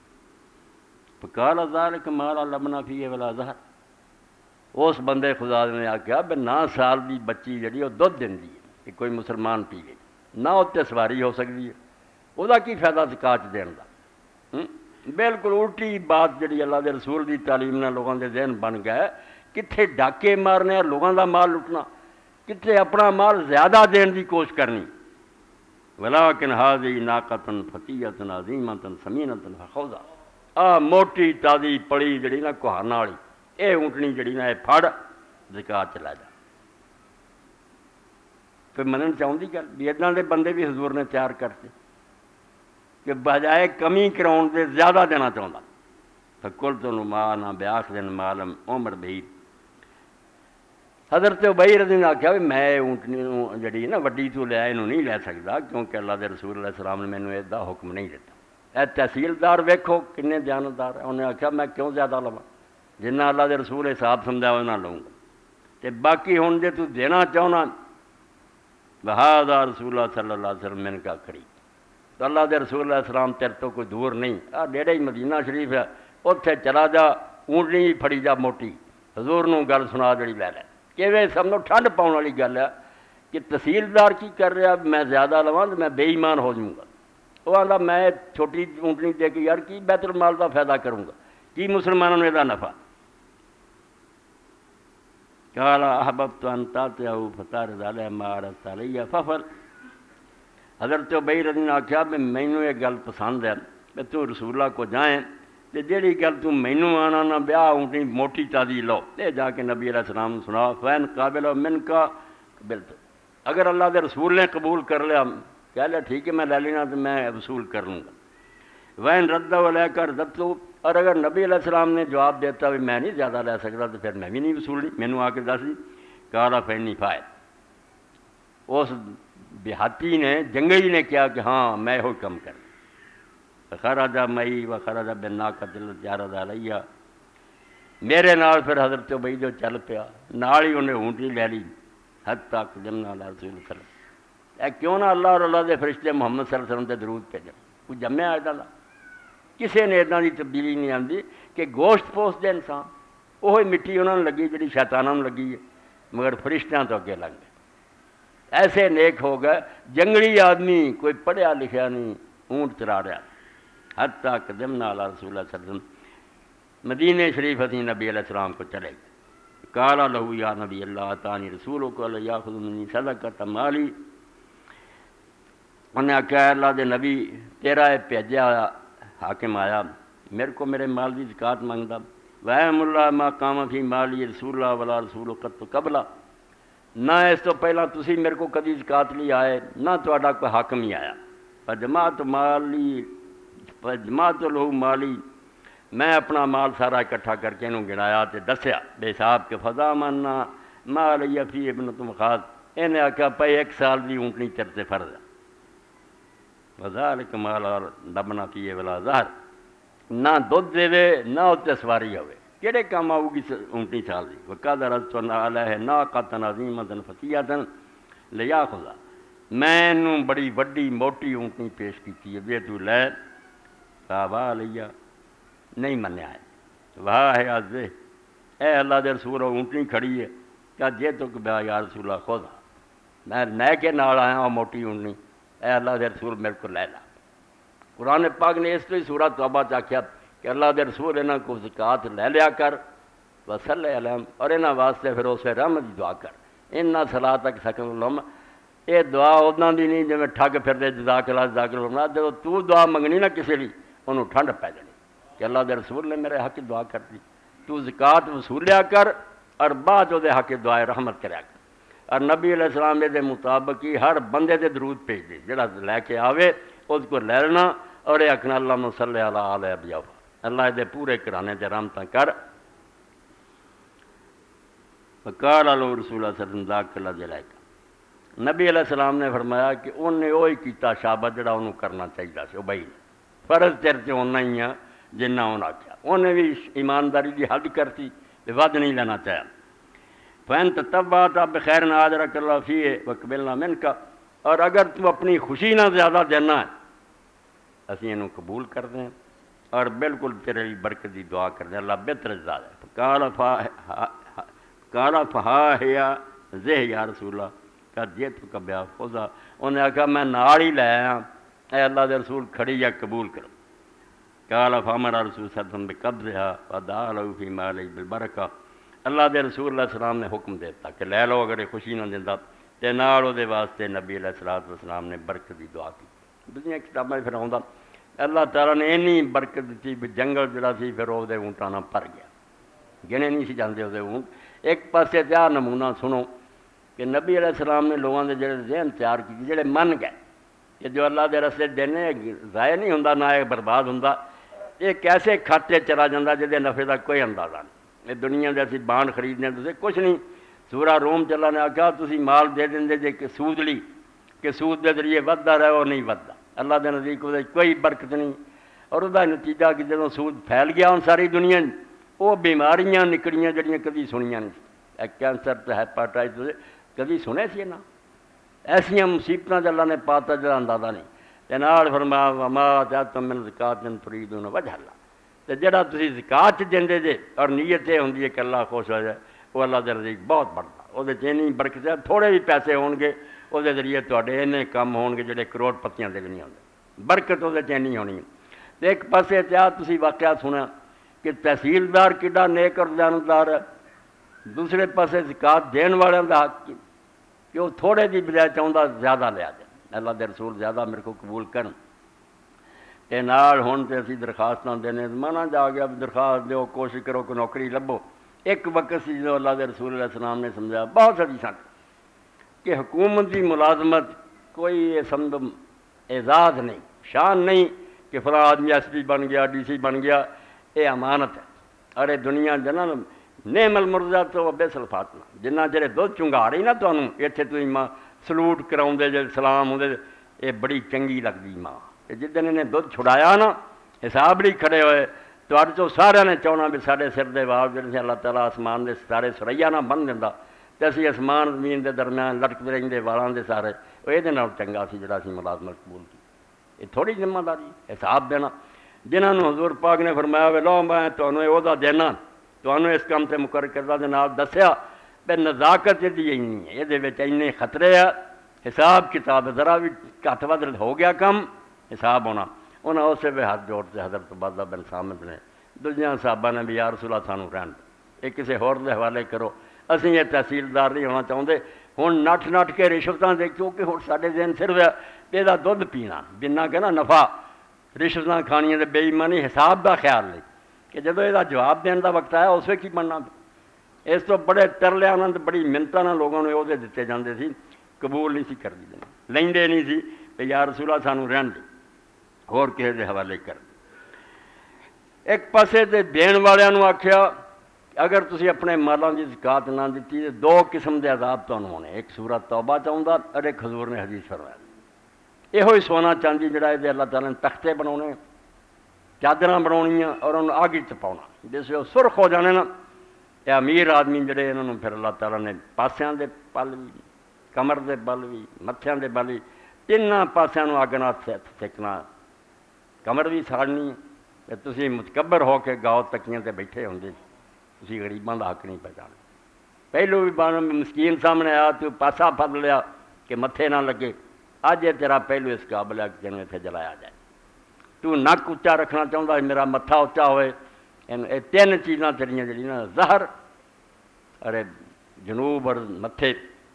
فقال ذلک ما لا لبن فیہ ولا زہر، اس بندے خدا نے آکھیا بے 9 سال دی بچی جڑی وہ دودھ دیندی ہے کہ کوئی مسلمان پی گئی، نہ اتنے سواری ہو سکتی ہے، وہ کی فائدہ زکوٰۃ دین دا؟ بالکل الٹی بات جڑی اللہ دے رسول دی تعلیم نہ لوگوں دے ذہن بن گئے، کتھے ڈاکے مارنے اور لوگوں دا مال لٹنا، کتھے اپنا مال زیادہ دین دی کوشش کرنی۔ ولیکن ھذہ ناقۃ فتیۃ عظیمۃ سمینۃ فخذھا، موٹی تازی پڑی جڑی نا کوہان والی، اے اونٹنی جڑی نا پھڑ زکوٰۃ چلا جا۔ کوئی منن چاہتی گل بھی اداں دے بندے بھی حضور نے تیار کرتے کہ بجائے کمی کراؤن دے زیادہ دینا چاہتا۔ فقلت ما انا باخذ مالم عمر بہی، حضرت ابی رضی نے آکھیا بھی میں اونٹنی جڑی نا وڈی تو لیا انہوں نہیں لے سکتا، کیونکہ اللہ دے رسول علیہ السلام نے مینوں ایدا حکم نہیں دیتا۔ اے تحصیلدار ویکھو کنے دیانتدار ہے، انہیں آخیا میں کیوں زیادہ لواں، جنہ اللہ دے رسول حساب سمجھا انہاں لوں گا، تے باقی ہن جے تو دینا چاہنا وہذا رسول اللہ صلی اللہ علیہ وسلم من کا قریب، تو اللہ دے رسول علیہ السلام تیرے تو کوئی دور نہیں، نیڑے ہی مدینہ شریف ہے، اتھے چلا جا، اونٹنی بھی پھڑی جا موٹی، حضور نو گل سنا جڑی لے لے، کیویں سب نو ٹھنڈ پاؤن والی گل ہے کہ تحصیلدار کی کر رہا میں زیادہ لواں تو میں بے ایمان ہو جاؤں گا، وہ آندا میں چھوٹی اونٹنی دے کے یار کی بیت المال کا فائدہ کروں گا، کی مسلمانوں نے دا نفع، قال احببت ان تطيعوا فتعرض عليه ما عرضت علي ففعل، حضرت ابی رضی نے آخیا بھی مینوں یہ گل پسند ہے کہ تو رسول اللہ کو جائیں تے جیڑی گل تو مینوں آنا نہ بیاہ اونٹنی موٹی تازی لو، یہ جا کے نبی علیہ السلام سنا، فین قابل من کا قبل، تو اگر اللہ دے رسول نے قبول کر لیا کہہ لیا ٹھیک ہے میں لے لینا تو میں وصول کر لوں گا، وین رد لے کر دب، اور اگر نبی علیہ السلام نے جواب دیتا بھی میں نہیں زیادہ لے سکتا تو پھر میں بھی نہیں وصولنی، مینوں آ کے دس دی، کالا فینی فائد، اس دیہاتی نے جنگلی نے کیا کہ ہاں میں یہ کم کر، خراج مئی و خراج بالناقۃ التی عرض علیہ، میرے نال پھر حضرت ابی جو چل پیا، نال ہی انہیں اونٹنی لے لی، حتیٰ قدمنا علی رسول اللہ صلی اللہ علیہ وسلم، اے کیوں نہ اللہ اور اللہ دے فرشتے محمد صلی اللہ علیہ وسلم تے درود بھیجن، کوئی جمع آئے دا کسی نے اتنا دی تبدیلی نہیں آتی کہ گوشت پوست دے انسان وہی مٹی انہوں نے لگی جی شیطانوں نے لگی ہے، مگر فرشتیاں تو اگے لگ گئے، ایسے نیک ہو گئے، جنگلی آدمی کوئی پڑھیا لکھیا نہیں، اونٹ چرا رہا، حتیٰ قدمنا علی رسول اللہ صلی اللہ علیہ وسلم، مدینہ شریف اسی نبی علیہ السلام کو چلے گئے، قال لہو یا نبی اللہ اتانی رسولو کو اللہ یاخذ منی صدقۃ مالی، انہیں آخیا اللہ دے نبی تیرا بھیجا حاکم آیا میرے کو میرے مال کی زکات منگتا، وَأَيْمُ اللَّهِ مَا قَامَ فِي مَالِي رسول اللہ وَلَا رسول قَطُّ قَبْلَ، نہ اس تو پہلا تسی میرے کو کدی زکات لی آئے نہ تہاڈا کوئی حاکم ہی آیا، فجمعت مالی فجمعت لہو مالی، میں اپنا مال سارا اکٹھا کر کے انہوں گنایا تے دسیا بے حساب کے، فضا منا ما علیہ فی ابنۃ مخاض، انہیں آخیا پئی 1 سال دی اونٹنی تیرے تے فرض ہے، وذالک ما لا لبن فیہ ولا زہر، نہ دودھ دے نہ اتنے سواری ہوئے، کہڑے کام آؤ گی اونٹنی سال دی، وقد عرضت علیہ ناقۃ عظیمۃ فتیۃ لیاخذا، میں انہوں بڑی وڈی موٹی اونٹنی پیش کی ہے بھی تو لے، کعبہ لیا نہیں منیا ہے، واہ ہے عزے، اے اللہ دے رسول اونٹنی کھڑی ہے، کیا جے تو کہ بیا یا رسول اللہ خود میں لے کے نال آیا ہوں موٹی اونٹنی، اے اللہ دے رسول میرے کو لے لا، قرآن پاک نے اس لیے سورہ توبہ آخیا کہ اللہ دے رسول انہاں کو زکات لے لیا کر، وصلی علیہم، اور انہاں واسطے پھر اسے رحمت دی دعا کر، اِنَّ صَلَاتَکَ سَکَنٌ لَهُمْ، یہ دعا اداں دی نہیں جی ٹھگ پھردے جزاک اللہ، جب تو دعا منگنی نہ کسی بھی انہوں ٹھنڈ پی جانی کہ اللہ دے رسول نے میرے حق دعا کر دی، تو زکات وصولیا کر اور بعد وہ حق دعائے رحمت کریا کر، اور نبی علیہ السلام دے مطابق ہی ہر بندے دے درود بھیج دے، جڑا لے کے آوے اس کو لے لینا، اور یہ آخنا اللہم صلی علی آل ابی اوفا، اللہ دے پورے کرانے دے رحمتاں کر، فقال له رسول اللہ صلی اللہ علیہ وسلم ذاک الذی علیک، نبی علیہ السلام نے فرمایا کہ انہیں وہی کیتا شابت جڑا انہوں کرنا چاہیے سی، ابئی فرض تیرے تے ہونا ہی ہے جنہ انہوں آخیا، انہیں بھی ایمانداری دی حد کرتی ود نہیں لینا چاہیا، فَإِن تَتَّبَّعْتَ بِخَيْرٍ آجَرَكَ اللَّهُ فِيهِ وَقْبِلْنَا مِنْكَ، اور اگر تم اپنی خوشی نہ زیادہ دینا ہے اسی انہوں قبول کر دیں اور بالکل تیرے لیے برکت دی دعا کر دیں، اللہ بہتر زیادہ ہے، قال فہا زہ یا رسول اللہ، کہ جے تو کبیا خدا، انہیں آخا میں نال ہی لے آیا، اے اللہ دے رسول کھڑی یا قبول کرو، قال فامر رسول صلی اللہ علیہ وسلم بقبضها ودعا له فی ماله بالبرکہ، اللہ دے رسول اللہ علیہ السلام نے حکم دیتا کہ لے لو، اگر خوشی نہ دینا تے نال وہ واسطے نبی علیہ السلام نے برکت دی دعا کی، دنیا کتابیں پھر آؤں اللہ تعالیٰ نے اینی برکت دیتی بھی جنگل جڑا سی پھر وہ اونٹاں نال بھر گیا، گنے نہیں سی جاندے وہ اونٹ، ایک پاسے تیا نمونہ سنو کہ نبی علیہ السلام نے لوگوں کے جڑے ذہن تیار کی جڑے من گئے کہ جو اللہ دے رستے دینے ضائع نہیں ہوندا نہ ایک برباد ہوندا، یہ کیسے کھاتے چلا جاندہ جہدے نفع دا کوئی اندازہ نہیں، یہ دنیا دے اسی بانڈ خریدنے تسے کچھ نہیں، سورہ روم چلا نے آخیا تسی مال دے دیں جے کہ سود لی کہ سود دے ذریعے ودتا رہے وہ نہیں ودتا، اللہ دے نزدیک کوئی برکت نہیں، اور وہ نتیجہ کہ جدوں سود پھیل گیا ہوں ساری دنیا وہ بیماریاں نکلیاں جڑیاں کدی سنیاں نہیں کینسر تے ہیپاٹائٹس کدی سنے سی نا ایسیاں مصیبتاں اللہ نے پاتا جڑا اندازہ نہیں تے نال فرمایا وما آتیتم من زکات تريدون وجه اللہ تے جڑا تسی زکات دیندے جے اور نیت یہ ہوندی ہے کہ اللہ خوش ہو جائے وہ اللہ دے رزق بہت بڑھتا وہ چینی برکت ہے تھوڑے بھی پیسے ہون گے وہ ذریعے تواڈے اینے کم ہون گے جڑے کروڑ پتیاں دے نہیں ہوندے برکت وہ چینی ہونی ہے تے ایک پاسے احتیاط تسی واقعہ سنا کہ تحصیلدار کڈا نیک اور جاندار ہے دوسرے پاسے زکات دین والوں کا حق کہ وہ تھوڑے دی بجائے چاہتا زیادہ لیا جائے اللہ دے رسول زیادہ میرے کو قبول کرن تے نال ہن تے اسی درخواستاں دینے زمانہ جا گیا درخواست دیو کوشش کرو کہ نوکری لبو ایک وقت سی جو اللہ دے رسول علیہ السلام نے سمجھایا بہت ساری سن کہ حکومت کی ملازمت کوئی سمجھ اعزاز نہیں شان نہیں کہ فلاں آدمی ایس پی بن گیا ڈی سی بن گیا یہ امانت ہے ارے دنیا جنا نعم المرضا تو بے سلفاتنا جنہ جڑے دودھ چنگا رہی نا تمہیں اتنے تھی ماں سلوٹ کراؤ جی سلام ہوں یہ بڑی چنگی لگتی ماں جدن انہیں دودھ چھڑایا نا حساب نہیں کھڑے ہوئے تواڈے چوں سارے نے چاہنا بھی سارے سر دے وال جڑے اللہ تعالیٰ آسمان دے سارے سریا نہ بن دینا تے اسی آسمان زمین دے درمیان لٹکتے رہندے والاں دے سارے وہ یہ چنگا سی جڑا اسی ملازمت قبول کی یہ تھوڑی ذمہ داری حساب دینا جنہوں نے حضور پاک نے فرمایا وے لو میں تمہیں عہدہ دینا تمہیں اس کام سے مقرر کردہ دے نال دسیا پہ نزاکت یہ نہیں ہے یہ اینے خطرے ہے حساب کتاب ذرا بھی گھٹ ود ہو گیا کم حساب ہونا انہیں اسے بھی ہاتھ جوڑتے حضرت عبادہ بن صامت نے دوجیاں صحابہ نے بھی یا رسول اللہ سانو رہن یہ کسی ہور دے حوالے کرو اسی یہ تحصیلدار نہیں ہونا چاہتے ہن نٹ نٹ کے رشوتاں دے کیونکہ ہن ساڈے ذہن صرف یہ دودھ پینا جنہ کہ نا نفع رشوتاں کھانیاں دے بے ایمانی حساب دا خیال نہیں کہ جدو یہ جواب دین دا وقت آیا اس وقت کی بننا اس تو بڑے ترلے آنند بڑی منتاں نال لوگوں نے عہدے دتے جاندے سی قبول نہیں سی کر دی لیندے نہیں سی کہ یا رسول اللہ سانو رہن دے اور کسی دے حوالے کر ایک پاسے تے دین والوں نے آکھیا اگر تسی اپنے مالاں دی زکات نہ دیتی تو دو قسم دے عذاب تانوں ہونے ایک سورۃ توبہ چاہندا اور ایک حضور نے حدیث فرمایا یہ ہوئی سونا چاندی جڑا ہے اللہ تعالیٰ نے تختے بناونے چادراں بناونیاں اور انہوں آگ چپاؤنا جس وہ سرخ ہو جانے نا یہ امیر آدمی جڑے انہوں پھر اللہ تعالیٰ نے پاسیاں دے پل بھی کمر دے بل بھی متھیاں دے بل بھی تیناں پاسیاں اگ نال سیکنا کمر بھی ساڑنی تسی متکبر ہو کے گاؤ تکیاں تے بیٹھے ہوندے تسی غریباں دا حق نہیں پہچانا پہلو بھی بان مسکین سامنے آیا تو پاسا پھڑ لیا کہ متھے نہ لگے اج یہ تیرا پہلو اس قابل ہے کہ تینوں اتنے جلایا جائے تو نک اچا رکھنا چاہتا ہے میرا متھا اچا ہوئے یہ تین چیزاں تیریاں جڑی نا زہر ارے جنوب اور متھے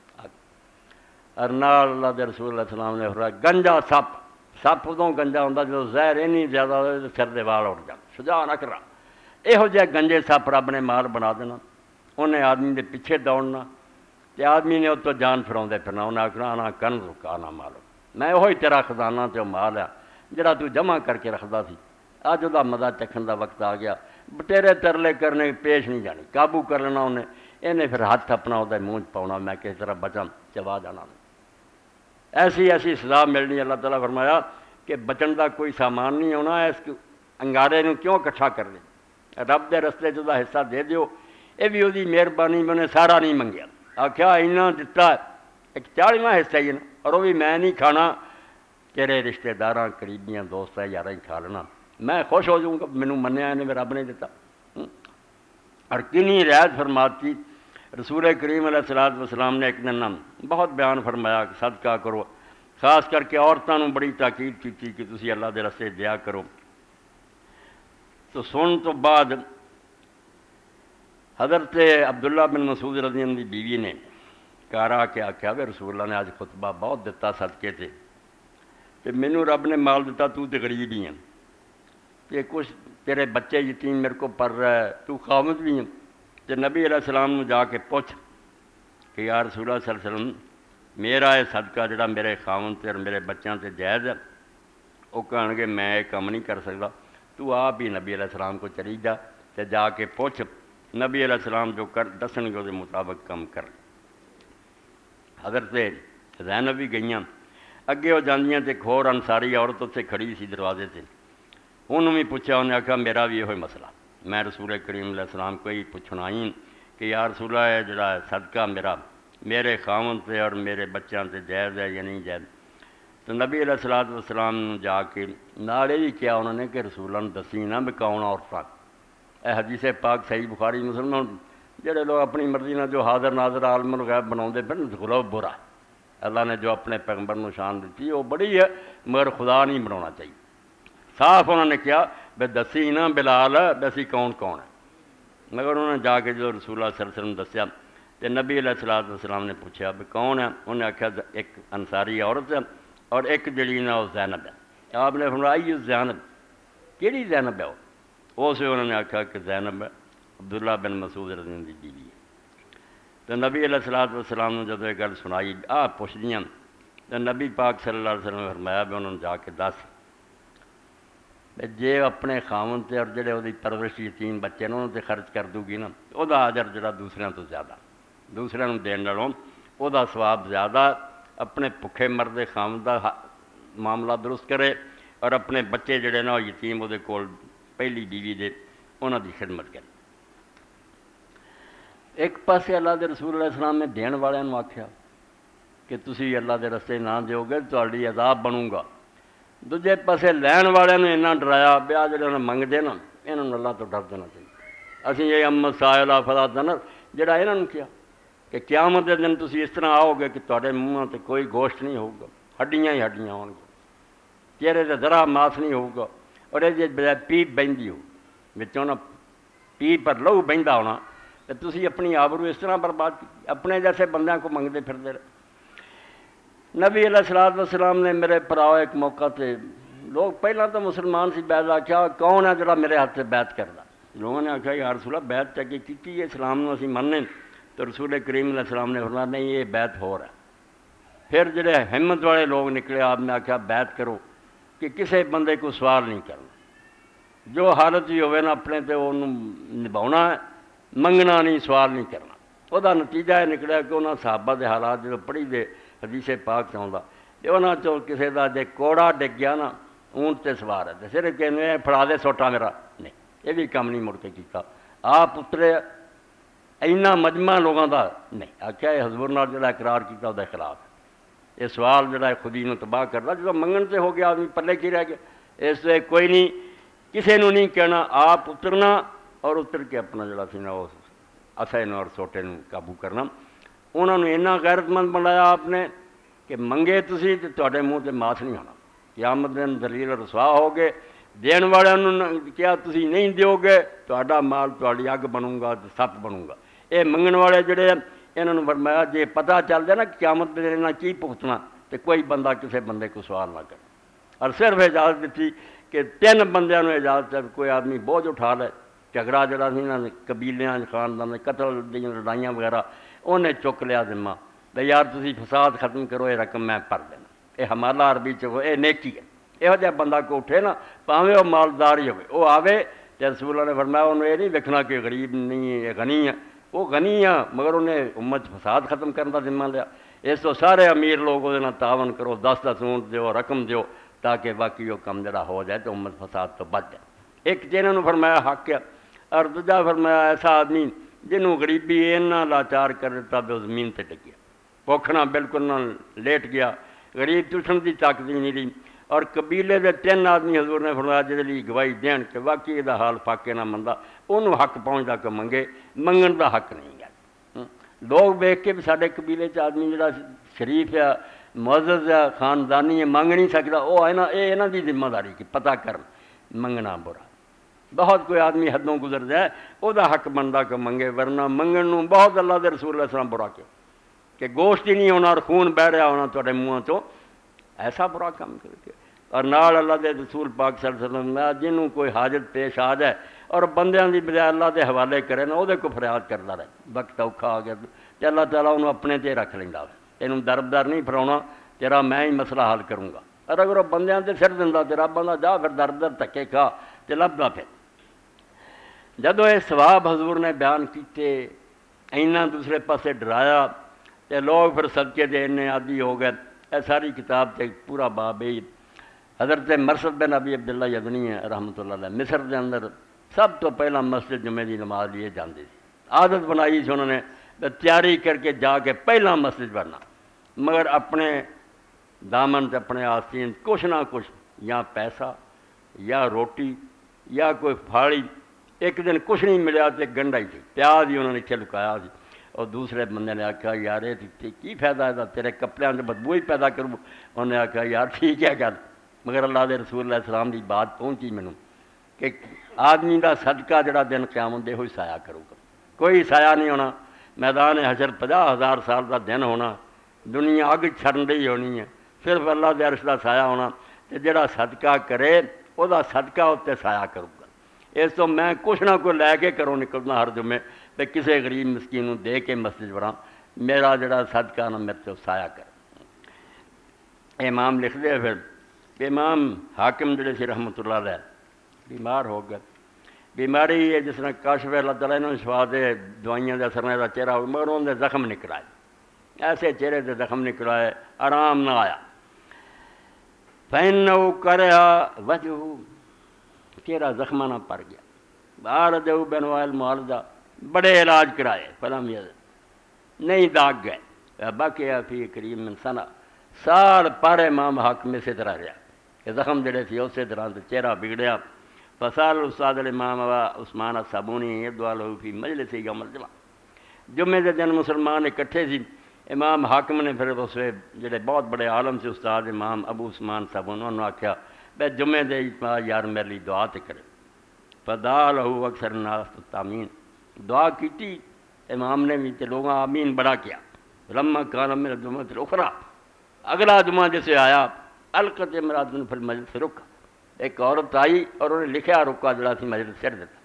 اور نال اللہ دے رسول اللہ السلام نے فرمایا گنجا سپ سپ ادوں گنجا ہوتا جب زہر اینی زیادہ ہوئے سر دے وال اٹھ جان سجا نہ کرا یہو جہ گنجے سپ رب نے مال بنا دینا انہیں آدمی دے پیچھے دوڑنا تے آدمی نے اتوں جان پھراؤندے پھرنا انہیں آخنا آنا کن رکا نہ مالو میں وہی تیرا خزانہ تے مال ہے جڑا تو جمع کر کے رکھدا سی اج وہ مزہ چکھن دا وقت آ گیا بٹیرے ترلے کرنے پیش نہیں جانی قابو کر لینا انہیں پھر ہاتھ اپنا وہ منہ پاؤنا میں کس طرح بچاں چوا جانا ایسی ایسی سزا ملنی اللہ تعالیٰ فرمایا کہ بچن دا کوئی سامان نہیں ہونا اس انگارے نو کیوں کٹھا کر لیں رب دے رستے دا حصہ دے دیو یہ بھی وہی مہربانی میں سارا نہیں منگیا آخیا اینا دتا ایک 40واں حصہ ہی نا اور وہ بھی میں نہیں کھانا تیرے رشتہ داراں قریبیاں دوست یار ہی کھا لینا میں خوش ہو جاؤں گا مینوں منیا انہیں رب نے دیتا اور کنی رعایت فرماتی رسول کریم علیہ الصلوۃ والسلام نے ایک دن بہت بیان فرمایا کہ صدقہ کرو خاص کر کے عورتوں نے بڑی تاکید کی کہ تسی اللہ دے رستے دیا کرو تو سن تو بعد حضرت عبداللہ بن مسعود رضی اللہ عنہ کی بیوی نے گھر آ کے آخیا وے رسول اللہ نے آج خطبہ بہت دیتا صدقے تے تے مینوں رب نے مال دیتا تو تے غریب ہی ہیں کہ کچھ تیرے بچے یتیم میرے کو پڑھ رہا ہے تو خامد بھی ہیں تے نبی علیہ السلام نے جا کے پوچھ کہ یا رسول اللہ صلی اللہ علیہ وسلم میرا یہ صدقہ جڑا میرے خامد تے اور میرے بچوں تے جائز ہے وہ کہن گے میں یہ کم نہیں کر سکتا تو آپ ہی نبی علیہ السلام کو چلی جا تے جا کے پوچھ نبی علیہ السلام جو کر دسن گے وہ مطابق کم کر حضرت زینب بھی گئیاں اگے وہ جاندیاں تے ایک ہور انصاری عورت اتنے کھڑی سی دروازے سے انہوں بھی پوچھا، انہیں آخیا میرا بھی یہ مسئلہ، میں رسول کریم علیہ السلام کو ہی پوچھنا ہی کہ یا رسول اللہ جڑا صدقہ میرے خاون سے اور میرے بچوں سے جائز ہے یا نہیں جائز؟ تو نبی علیہ الصلوۃ والسلام جا کے نالے ہی کیا انہوں نے کہ رسولوں نے دسی نہ بھی کون عورتاں، اے حدیث پاک صحیح بخاری مسلم، جڑے لوگ اپنی مرضی نہ جو حاضر ناظر عالم الغیب بنا پھر غلو برا، اللہ نے جو اپنے پیغمبر کو شان دیتی وہ بڑی ہے، مگر خدا نہیں بنانا چاہیے۔ صاف انہوں نے کیا بے دسی نہ بلال دسی کون کون ہے، مگر انہوں نے جا کے جو رسول اللہ صلی اللہ علیہ وسلم دسیا تو نبی علیہ الصلوۃ والسلام نے پوچھا بھی کون ہے؟ انہوں نے آخیا ایک انصاری عورت ہے اور ایک جڑی نا وہ زینب ہے۔ آپ نے فرمایا یہ زینب کیڑی زینب ہے؟ وہ سے انہوں نے آخیا کہ زینب عبداللہ بن مسعود رضی اللہ عنہ کی بیوی ہے۔ تو نبی علیہ الصلوۃ والسلام نے جب یہ گل سنائی پوچھ دیاں تو نبی پاک صلی اللہ علیہ وسلم نے فرمایا بھی انہوں نے جا کے دس جے اپنے خاون تے اور جڑے وہ پرورش یتیم بچے نے انہوں تے خرچ کر دوں گی نا وہ اجر جڑا دوسروں تو زیادہ، دوسروں کو دین نالوں وہ ثواب زیادہ، اپنے بھکھے مردے خاون دا معاملہ درست کرے اور اپنے بچے جڑے نا یتیم وہ کول پہلی بیوی دے انہوں دی خدمت کرے۔ ایک پاسے اللہ دے رسول علیہ السلام نے دین والوں آکھیا کہ تسی اللہ دے رستے نہ دیو گے تہاڈی عذاب بنوں گا، دوجے پاسے لین والوں اتنا ڈرایا بیا جڑے انہیں منگتے نا یہاں اللہ تو ڈر دینا چاہیے۔ اسی یہ امت سائلہ فلا تنر جڑا یہاں نے کیا کہ قیامت کے دن تسی اس طرح آؤ گے کہ تہاڈے منہ تے کوئی گوشت نہیں ہوگا، ہڈیاں ہی ہڈیاں ہون گی، چہرے تے ذرا ماس نہیں ہوگا، اور یہ بجائے پیپ بہندی ہو بچوں نا پیپ پر لہو بہندا ہونا تو تسی اپنی آبرو اس طرح برباد کی، اپنے جیسے بندیاں کو منگتے پھرتے رہے۔ نبی علیہ الصلوۃ والسلام نے میرے پراؤ ایک موقع تے لوگ پہلا تو مسلمان سی بیعت آخیا کون ہے جڑا میرے ہاتھ سے بیعت کردا؟ لوگوں نے آخیا یا رسول اللہ بیعت چاہیے کی اسلام نو اسی مننے، تو رسول کریم علیہ السلام نے فرمایا نہیں یہ بیعت ہو رہا ہے۔ پھر جڑے ہمت والے لوگ نکلے آپ نے آخیا بیعت کرو کہ کسی بندے کو سوال نہیں کرنا، جو حالت ہی ہوئے نا اپنے تے انہوں نبھاؤنا ہے، منگنا نہیں سوال نہیں کرنا۔ وہ نتیجہ یہ نکلیا کہ انہوں صحابہ دے حالات جو پڑھی دے حدیث پاک چاہتا کہ انہوں چو کسی کا جے کوڑا ڈگ گیا نا اونٹ تے سوار ہے تو صرف کہنے پھڑا دے سوٹا میرا، نہیں یہ بھی کام نہیں مڑ کے کیتا۔ آپ اترے اینا مجمع لوگوں کا نہیں آخیا یہ حضور نال جڑا اقرار کیتا وہ خلاف ہے، یہ سوال جڑا ہے خودی نو تباہ کرتا، جب منگن سے ہو گیا آدمی پلے کی رہ گیا۔ اس سے کوئی نہیں کسی نو نہیں کہنا، آپ اترنا اور اتر کے اپنا جڑا سی نا وہ اسے نو اور سوٹے نو قابو کرنا۔ انہوں نے اتنا غیرت مند بنایا آپ نے کہ منگے تسی تو تہاڈے منہ تے ماس نہیں ہونا، قیامت دن ذلیل رسوا ہو گے۔ دین والوں کیا تسی نہیں دیو گے تہاڈا مال تہاڈی اگ بنوں گا تو سپ بنوں گا۔ یہ منگن والے جڑے انہوں نے فرمایا جی پتہ چل جائے نا قیامت دن انہاں کی بھگتنا تو کوئی بندہ کسی بندے کو سوال نہ کرے۔ اور صرف اجازت دیتی کہ 3 بندیاں نے اجازت ہے کوئی آدمی بوجھ اٹھا لے، جھگڑا جڑا سی نا قبیلیاں خاندان قتل دی لڑائیاں وغیرہ انہیں چک لیا ذمہ بھئی یار تسی فساد ختم کرو یہ رقم میں بھر دینا، یہ حمالہ عربی چکو یہ نیکی ہے۔ یہو جہا بندہ کو اٹھے نا پاویں وہ مالدار ہی ہوئے وہ آوے تو رسول اللہ نے فرمایا انہوں یہ نہیں دیکھنا کہ غریب نہیں ہے یہ غنی ہے، وہ غنی ہے مگر انہیں امت فساد ختم کرنے کا ذمہ لیا۔ اس تو سارے امیر لوگ وہ تعاون کرو، 10 اونٹ دیو رقم دیو تاکہ باقی وہ کم جڑا ہو جائے تو امت فساد تو بچ جائے۔ ایک جنہوں نے فرمایا حق ہے اور دوجا فرمایا ایسا آدمی جنہوں غریبی اینا لاچار کر دیتا بھی زمین تے ٹک گیا، بھوکھنا بالکل نہ لیٹ گیا، غریب تشن کی طاقت نہیں رہی۔ اور قبیلے دے 3 آدمی حضور نے فرمایا جہاں لیے گواہی دین کہ واقعی یہ حال فاقے نہ مندا انہوں حق پہنچتا کہ منگے، منگن دا حق نہیں ہے۔ لوگ ویکھ کے بھی سارے قبیلے آدمی جڑا شریف ہے معزز ہے خاندانی ہے منگ نہیں سکتا، وہ یہاں دی ذمہ داری کہ پتہ کر منگنا برا۔ بہت کوئی آدمی حدوں گزر جائے وہ حق بنتا کہ منگے، ورنہ منگن نو بہت اللہ دے رسول علیہ السلام برا کیا کہ گوشت ہی نہیں ہونا اور خون بہ رہا ہونا تھوڑے منہ چوں، ایسا برا کام کر کے۔ اور نال اللہ دے رسول پاک صلی اللہ علیہ وسلم نے جنہوں کوئی حاجت پیش آ جائے اور بندیاں دی بجائے اللہ دے حوالے کرے نا وہ کو فریاد کرتا رہے، وقت اوکھا آ گیا تو اللہ تعالیٰ انہوں اپنے تے رکھ لینا، تینوں دربدر نہیں پھراؤنا، تیرا میں ہی مسئلہ حل کروں گا۔ اور اگر وہ بندیاں تے سر دیندا تیرا بندہ جا پھر دربدر دھکے کھا تے لبدا پھر۔ جدو یہ ثواب حضور نے بیان کیتے اینا دوسرے پاسے ڈرایا تے لوگ پھر صدقے دے انہیں عادی ہو گئے۔ یہ ساری کتاب تے پورا باب ہی حضرت مرثد بن ابی عبداللہ یزنی ہے رحمۃ اللہ علیہ، مصر کے اندر سب تو پہلا مسجد جمعے کی نماز لیے جاندے سی، عادت بنائی سی انہوں نے تیاری کر کے جا کے پہلا مسجد پڑھنا، مگر اپنے دامن سے اپنے آستین کچھ نہ کچھ یا پیسہ یا روٹی یا کوئی پھاڑی، ایک دن کچھ نہیں ملیا تو ایک گنڈا ہی تھی، پیاز ہی انہوں نے اتنے لکایا سی، اور دوسرے بندے نے آخیا یار یہ کی فائدہ ہے تیرے کپڑے سے بدبو ہی پیدا کروں، انہوں نے آخیا یار ٹھیک ہے گل، مگر اللہ دے رسول علیہ السلام کی بات پہنچی مینوں کہ آدمی کا صدقہ جڑا دن قیامت دے ہوئی سایہ کرو گا، کوئی سایہ نہیں ہونا، میدان حشر 50,000 سال کا دن ہونا، دنیا اگ چھڑن رہی ہونی ہے، صرف اللہ دے عرش کا سایہ ہونا، تو جڑا صدقہ کرے وہ صدقہ اتنے سایہ کرو گا۔ اس تو میں کچھ نہ کوئی لے کے کروں نکلنا ہر جمعے تو کسی غریب مسکین نوں دے کے مسجد پڑھاں، میرا جڑا صدقہ نا میرے تو سایہ کر۔ امام لکھ دے پھر امام حاکم جڑے سی رحمۃ اللہ علیہ بیمار ہو گئے، بیماری ہے جس نے کاشف اللہ تعالیٰ انہوں نے شفا دے دوائیاں دے اثر کا چہرہ ہو، مگر انہوں نے زخم نکلائے، ایسے چہرے سے زخم نکلائے آرام نہ آیا، فَإِنَّهُ كَرِهَ وَجْهُهُ، چہرہ زخمہ نہ پڑ گیا، بَعَرَضَهُ بِأَنْوَاعِ الْمُعَالَجَةِ، بڑے علاج کرائے فلم یہ نہیں داغ گئے، بَقِيَ فِي قَرِيبٍ مِنْ سَنَةٍ، سال پر امام حاکم اسی طرح رہا کہ زخم جڑے تھے اسی طرح سے چہرہ بگڑیا، فسال استاد الامام عثمان الصابونی یدعو له فی مجلس یوم الجمعہ، جمعے کے دن مسلمان اکٹھے سی، امام حاکم نے پھر اس جڑے بہت بڑے عالم سے استاد امام ابو عثمان صابونی انہوں نے آخیا بے جمعے دے اجتماع یار میرے لیے دعا تے کرے، فدعا له اکثر الناس التامین، دعا کیتی امام نے بھی تے لوگوں آمین بڑا کیا، لما کان من الجمعۃ الاخری، اگلا جمعہ جسے آیا القت امرأۃ فی المجلس رک، ایک عورت آئی اور انہوں نے لکھا رکا جڑا سی مجلس چھڑ دیتا،